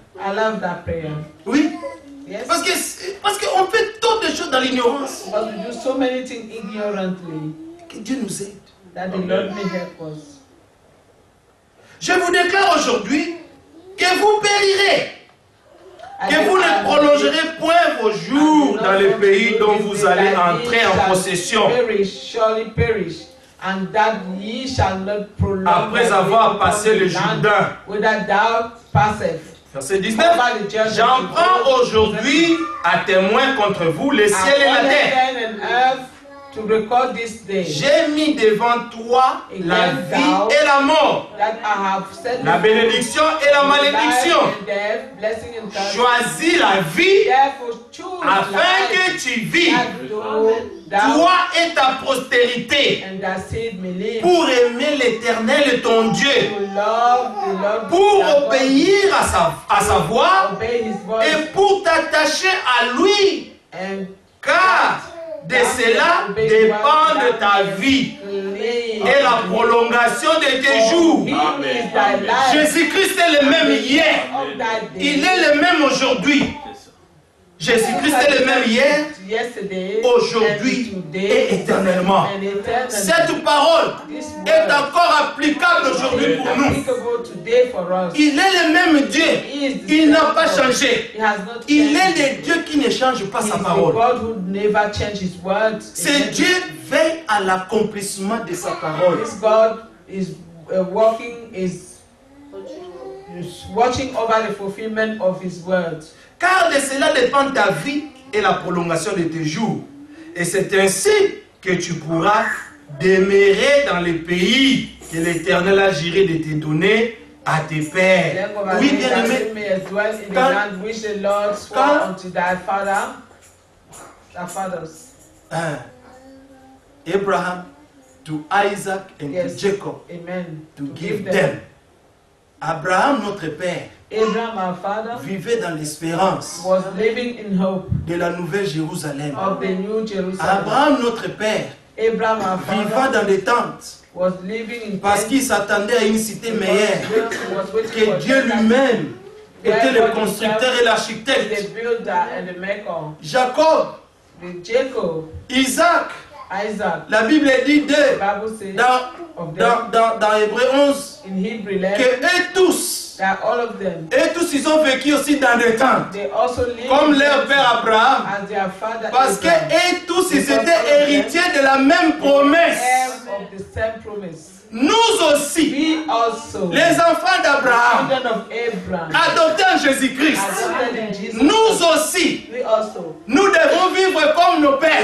I love that prayer. Oui. Yes. Parce qu'on fait tant de choses dans l'ignorance. But we do so many things ignorantly Que Dieu nous aide. that the Lord may help us. Je vous déclare aujourd'hui que vous périrez. I Que vous ne prolongerez point vos jours dans le pays dont vous allez entrer en possession. Surely perish, and that ye shall not prolong Après avoir passé le Jourdain. without thou passeth. Verset 19. J'en prends aujourd'hui à témoin contre vous le ciel et la terre. To record this day. J'ai mis devant toi la vie et la mort, la bénédiction et la malédiction. Choisis la vie afin que tu vives, toi et ta postérité, pour aimer l'Éternel ton Dieu, pour obéir à sa voix et pour t'attacher à lui, car de cela dépend de ta vie et la prolongation de tes jours. Jésus-Christ est le même hier. Il est le même aujourd'hui. Jésus-Christ est le même hier, aujourd'hui et éternellement. Cette parole est encore applicable aujourd'hui pour nous. Il est le même Dieu. Il n'a pas changé. Il est le Dieu qui ne change pas sa parole. C'est Dieu veille à l'accomplissement de sa parole. Watching over the fulfillment of his words. Car de cela dépend ta vie et la prolongation de tes jours. Et c'est ainsi que tu pourras demeurer dans le pays que l'Éternel a juré de te donner à tes pères. Oui, bien aimé. Abraham to Isaac and to Jacob. Amen. To give them. Abraham, notre père, Abraham, our father, vivait dans l'espérance de la nouvelle Jérusalem. Abraham, notre père, vivant dans les tentes parce qu'il s'attendait à une cité meilleure, que Dieu lui-même était le constructeur et l'architecte. Jacob, Isaac, la Bible dit dans Hébreux 11 que eux tous, ils ont vécu aussi dans des tentes, comme leur père Abraham, parce que eux tous, ils étaient héritiers de la même promesse. Nous aussi, les enfants d'Abraham, adoptés en Jésus-Christ, nous aussi, nous devons vivre comme nos pères.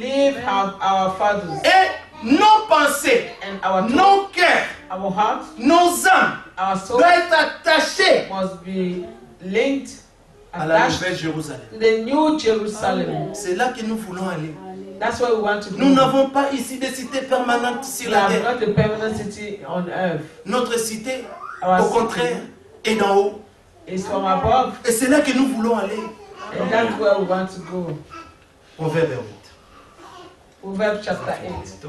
Et nos pensées, nos cœurs, nos âmes doivent être attachés à la nouvelle Jérusalem. C'est là que nous voulons aller. That's why we want to Nous n'avons pas ici de cité permanente sur la terre. not a permanent city on earth. Notre cité, au contraire, est d'en haut. It's from above. Et c'est là que nous voulons aller. And that's where we want to go. Proverbe 8. Proverbs chapter 8.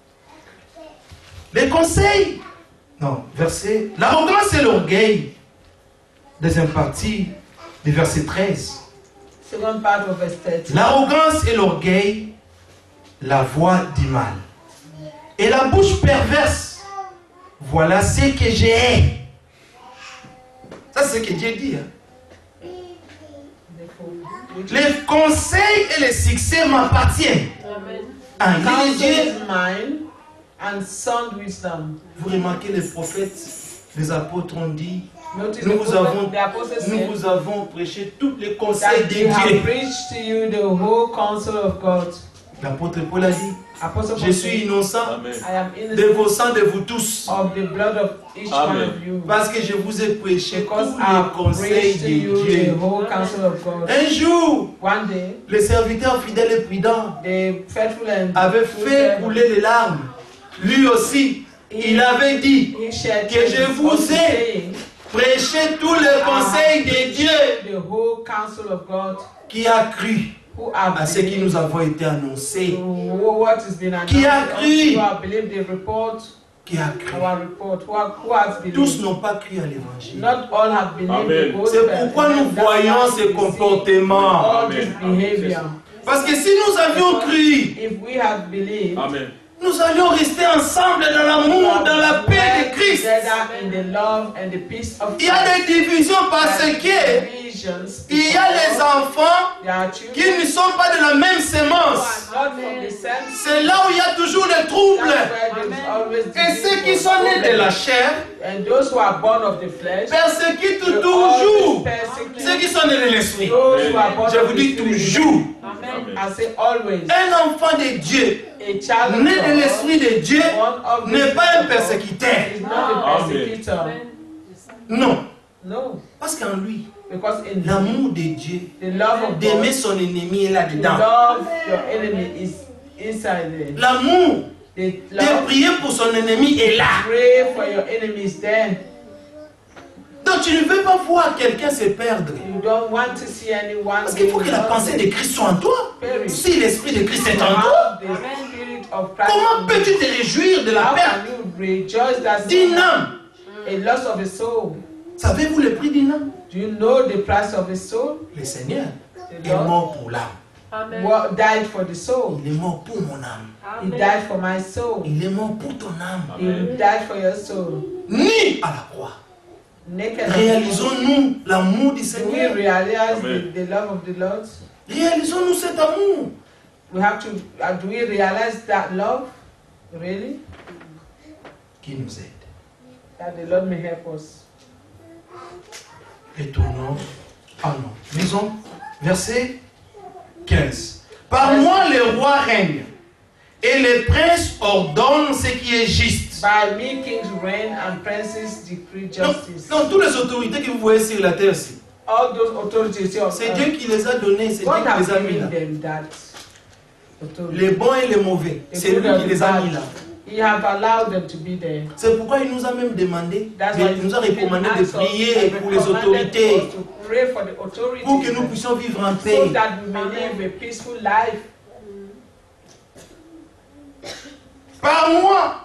Les conseils. Non, verset. L'arrogance et l'orgueil. Deuxième partie du verset 13. Second part of verse 13. L'arrogance et l'orgueil, la voix du mal. Et la bouche perverse, voilà ce que j'ai. Ça, c'est ce que Dieu dit. Hein? Les conseils et les succès m'appartiennent. Counsel is mine and sound wisdom. Vous remarquez, les prophètes, les apôtres ont dit, Notice nous the vous avons prêché tous les conseils de Dieu. preached to you the whole counsel of God. L'apôtre Paul a dit, Apostle je Paul suis said, innocent I am innocent de vos sangs, de vous tous. of the blood of each one of you. Parce que je vous ai prêché Because tous I les conseils preached to de you Dieu. the whole counsel of God. Un jour, One day, le serviteur fidèle et prudent the faithful and avait fait couler des larmes. Lui aussi, il avait dit he shared que je vous ai prêché tous les conseils de Dieu. the whole counsel of God. Qui a cru Who have à ce qui nous avons été annoncés? what has been Qui a announced, cru? who have believed the report. qui a cru. Our report, who has believed? Tous n'ont pas cru à l'évangile. Not all have believed the gospel. C'est pourquoi nous voyons ces comportements. All this behavior. Parce que si nous avions cru, If we had believed, nous allions rester ensemble dans l'amour, dans la paix de Christ. together in the love and the peace of Il y a des divisions parce que divisions. il y a les enfants There are qui children ne sont pas de la même sémence. who are not from the same. C'est là où il y a toujours des troubles. That's where there's always Et ceux qui sont nés de la chair and those who are born of the flesh, persécutent will toujours always persecute ceux qui sont nés de l'esprit. those who are born Je of vous the dis spirit. toujours, I say always. un enfant de Dieu, A child of né de God, l'esprit de Dieu, born of the n'est pas un Spirit persécuteur. is not a persecutor. Non, No, parce qu'en lui, because in l'amour de Dieu, the love of d'aimer God, son ennemi est to là-dedans. love your enemy is inside there. L'amour The de love prier pour son ennemi est là. pray for your enemies there. Donc tu ne veux pas voir quelqu'un se perdre. You don't want to see anyone. Parce qu'il faut que la pensée de Christ soit en toi. Si l'esprit de Christ est en toi, The spirit of Christ. comment peux-tu te réjouir de la How perte can you rejoice that d'une âme? a loss of a soul? Savez-vous le prix d'une âme? Do you know the price of a soul? Le Seigneur The est Lord mort pour l'âme. died for the soul. Il est mort pour mon âme. He died for my soul. Il est mort pour ton âme. He died for your soul. Ni à la croix. Naked. Réalisons-nous l'amour du Do we Seigneur. realize Amen. the love of the Lord? Réalisons-nous cet amour. We have to. Do we realize that love? Really? Qui nous aide. That the Lord may help us. Retournons. Ah non. Lisons. Verset 15. Par moi le roi règne. Et les princes ordonnent ce qui est juste. By me, kings reign and princes decree justice. Donc, toutes les autorités que vous voyez sur la terre, All those authorities of c'est Dieu qui les a données, c'est Dieu God qui has les a mis là. given them that authority. Les bons et les mauvais, The c'est lui good and qui the les a bad. mis là. He have allowed them to be there. C'est pourquoi il nous a même demandé, That's why il nous a recommandé de asked us prier and pour les recommanded autorités, us to pray for the authorities, pour que nous puissions vivre en so paix. that we may live a peaceful life. Par moi,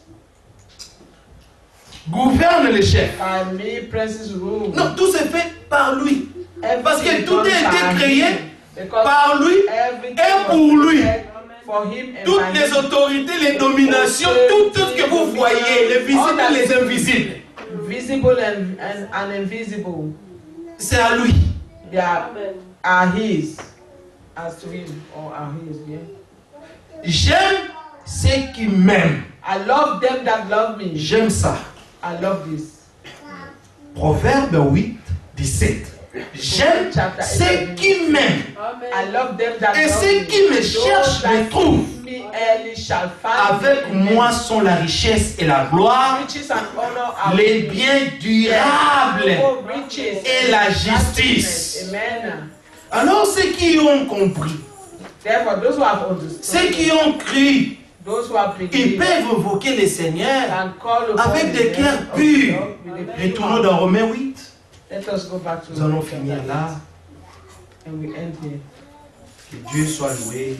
gouverne les chefs. By me, princes rule. Non, tout s'est fait par lui. Parce que Everything tout a done été by créé him. Because par lui everything et was pour lui. created for him and Toutes by les him. autorités, les dominations, tout ce que vous voyez, les visibles et les invisibles, Visible and invisible, c'est à lui. they are his, as to him, or are his. Yeah. J'aime ceux qui m'aiment. I love them that love me. J'aime ça. I love this. Proverbe 8, 17. J'aime ceux qui m'aiment. I love them that Et love ceux me. qui me Those cherchent that me trouvent. seek me early shall find Avec me. moi sont la richesse et la gloire, Riches and honor are les with me. biens durables Oh, riches et la and justice. Amen. Alors ceux qui ont compris, Therefore, those who have ceux understood, qui ont cru, those who have ils believed, peuvent invoquer le Seigneur can call upon avec the des name cœurs of purs. God with a pure Retournons heart. dans Romains 8. Let us go back to Nous allons Romans finir chapter là. 8, and we end here. Que Dieu soit loué.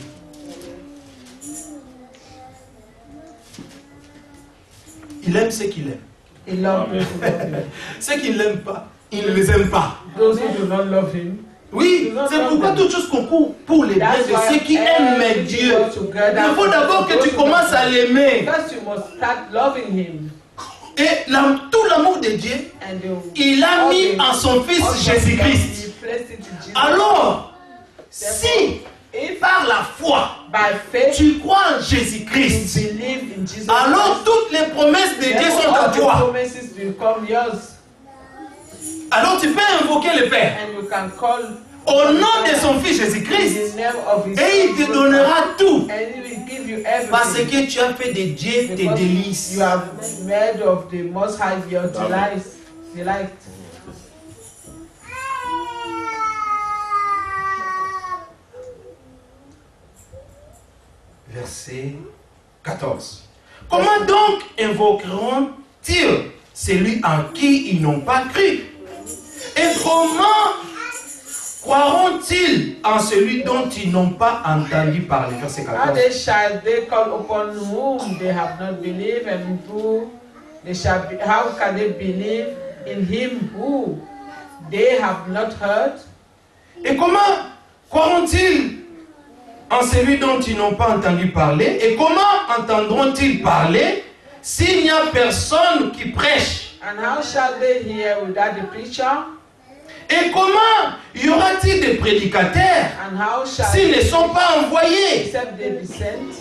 Il aime ceux qu'il aime. He loved those who love him. Ceux qui ne l'aiment pas, il ne les aime pas. Those who do not love him. Oui, c'est pourquoi toutes choses concourent pour les biens That's de why ceux qui aiment everything Dieu. goes together Il faut for d'abord que those tu who commences love à him. l'aimer. First, you must start loving him. Et tout l'amour de Dieu, And il a mis en son Fils Jésus-Christ. He placed it in Jesus. Alors, si If par la foi, by faith tu crois en you Jésus-Christ, believe in Jesus, alors toutes les promesses de Dieu therefore sont à all the toi. promises will become yours. Alors tu peux invoquer le Père And you can call au nom de son Fils in Jésus-Christ the name of his et il te Son, donnera tout. and he will give you Parce everything. que tu as fait de Dieu tes Because délices. you have made of the Most High your delight. Verset 14. Comment donc invoqueront-ils celui en qui ils n'ont pas cru? Et comment croiront-ils en celui dont ils n'ont pas entendu parler? Verset 14. How they shall they call upon whom they have not believed, and who they shall be, how can they believe in him who they have not heard? Et comment croiront-ils en celui dont ils n'ont pas entendu parler? Et comment entendront-ils parler s'il n'y a personne qui prêche? And how shall they hear without the preacher? Et comment y aura-t-il des prédicateurs And how shall s'ils ne sont pas envoyés? except they be sent?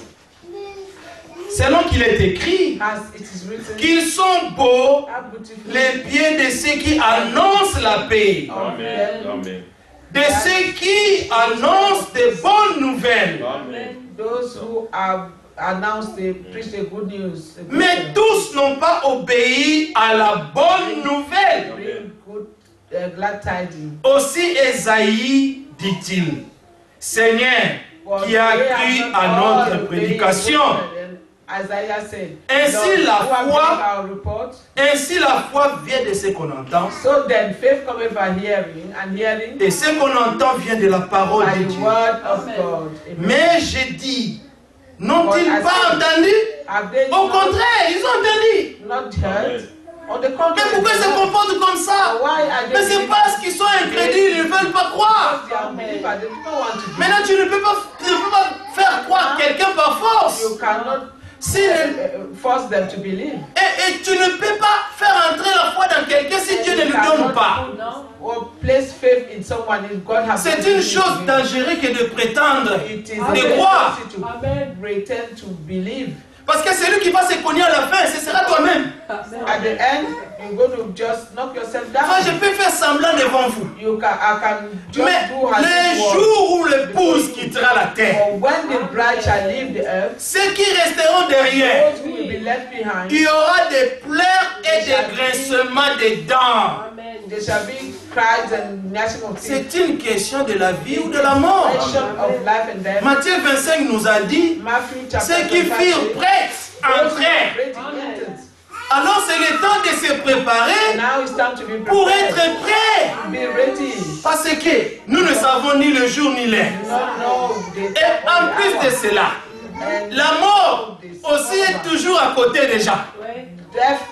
Selon qu'il est écrit As it is written, qu'ils sont beaux how beautiful les pieds de ceux qui annoncent la paix, of them, Amen. de ceux qui annoncent de bonnes nouvelles. Amen. those who have announced, they preach the good news. The good Mais news. tous n'ont pas obéi à la bonne nouvelle. Bring good, glad tidings. Aussi Ésaïe dit-il, Seigneur, But qui a they have cru not à all notre obeyed prédication. the word. And Isaiah said, Ainsi "Those la who have foi- believed our report." Ainsi la foi vient de ce qu'on entend, So then faith cometh by hearing, and hearing et ce qu'on entend vient de la parole by de the Dieu. word of Amen. God. Amen. Mais j'ai dit, n'ont-ils But I pas said, entendu? Have they Au contraire, ils ont entendu. not heard? On the Mais contrary, pourquoi ils se comportent comme ça? why are they Mais c'est parce qu'ils sont incrédules, ils ne veulent pas croire. because they are believers, they don't want to believe. Maintenant, tu ne peux pas faire croire quelqu'un par force. You cannot Si le- force them to believe. et tu ne peux pas faire entrer la foi dans quelqu'un si Dieu ne lui donne pas. Non. Or place faith in someone if God has C'est given une it to chose you. dangereuse que de prétendre, It is de croire. to Amen. pretend to believe. Parce que celui qui va se cogner à la fin, ce sera toi-même. At the end, you're going to just knock yourself Enfin, je down. peux faire semblant devant vous. I can just Mais do as le it was. jour où l'épouse quittera la terre, Or when the bride shall leave the earth, ceux qui resteront derrière, those who will be left behind, il y aura des pleurs et des grincements de dents. Amen. there shall be cries and gnashing of teeth. C'est une question de la vie ou de la mort. Question of life and death. Matthieu 25 nous a dit, Matthew chapter ceux qui 25 firent says, prêts those who entrèrent. are ready to enter. Alors c'est le temps de se préparer Now it's time to be pour prepared. être prêt. Be ready. Parce que nous ne savons ni le jour ni l'heure. Do not know the Et en plus de cela, and la mort aussi est toujours à côté déjà. Ouais. death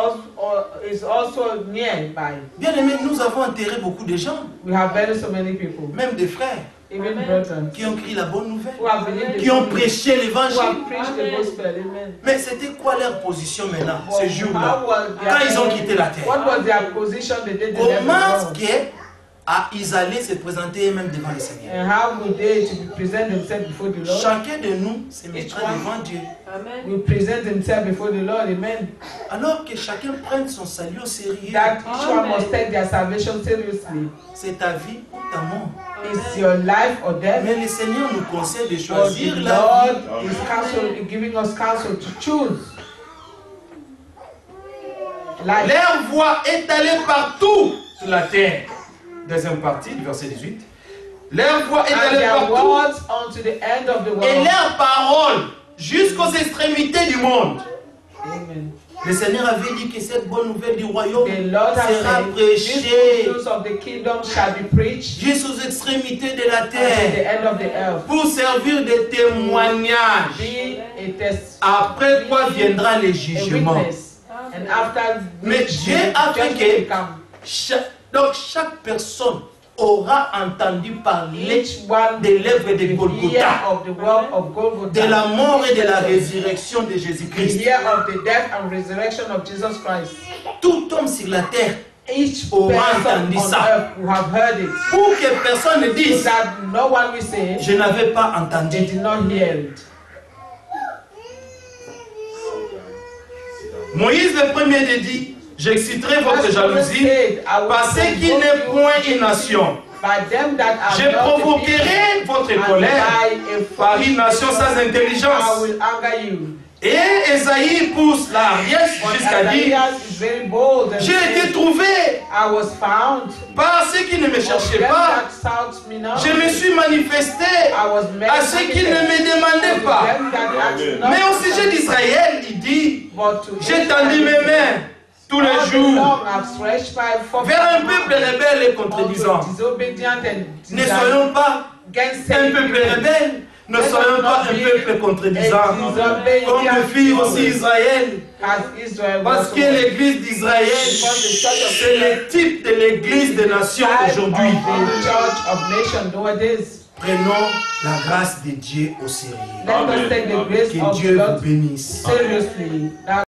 is also nearby. Bien aimé, nous avons enterré beaucoup de gens, We have buried so many people, même des frères, even Amen. brethren, qui ont crié la bonne nouvelle, who have believed the qui ont good news, prêché who l'évangile. have preached the Amen. gospel. Amen. Mais c'était quoi leur position maintenant, But ce jour-là, how was quand their- ils ont quitté la terre? What was their position the day they left the Comment world? ils allaient se présenter eux-mêmes devant le Seigneur? And how would they to present themselves before the Lord? Chacun de nous se mettra one. devant Dieu. Amen. Will present themselves before the Lord. Amen. Alors que chacun prenne son salut au sérieux. That each one Amen. must take their salvation seriously. C'est ta vie ou ta mort. It's your life or death. Mais le Seigneur nous conseille de But choisir the la Lord vie. is counsel, giving us counsel to choose. Life. Leur voix est allée partout sur la terre. Deuxième partie du verset 18. Leur voix est And allée their partout. words unto the end of the Et world. leur parole jusqu'aux extrémités du monde. Amen. Le Seigneur avait dit que cette bonne nouvelle du royaume The Lord has sera said, this prêchée good news of the kingdom shall be preached jusqu'aux extrémités de la unto the terre end of the earth. pour servir de témoignage. Be a test, Après quoi viendra le a jugement. witness, and after Mais which Dieu the a fait judgment que will come. Donc chaque personne aura entendu parler Each one de l'œuvre de will Golgotha, hear of the work of Golgotha, de la mort et de la résurrection de will Jésus-Christ. hear of the death and resurrection of Jesus Christ. Tout homme sur la terre, Each aura person entendu on ça. earth will have heard it. pour que personne ne So dise that no one will say je n'avais pas they entendu. did not hear it. Moïse le premier dit, j'exciterai votre jalousie par ce qui n'est point une nation. Je provoquerai votre colère par une nation sans intelligence. Et Esaïe pousse la hardiesse jusqu'à dire, j'ai été trouvé par ceux qui ne me cherchaient pas. Je me suis manifesté à ceux qui ne me demandaient pas. Mais au sujet d'Israël, il dit, j'ai tendu mes mains. tous les jours vers un peuple rebelle et contredisant. Ne soyons pas un peuple rebelle, ne soyons pas un peuple contredisant, comme le fit aussi Israël. Parce que l'église d'Israël, c'est le type de l'église des nations aujourd'hui. Prenons la grâce de Dieu au sérieux. Que Dieu vous bénisse.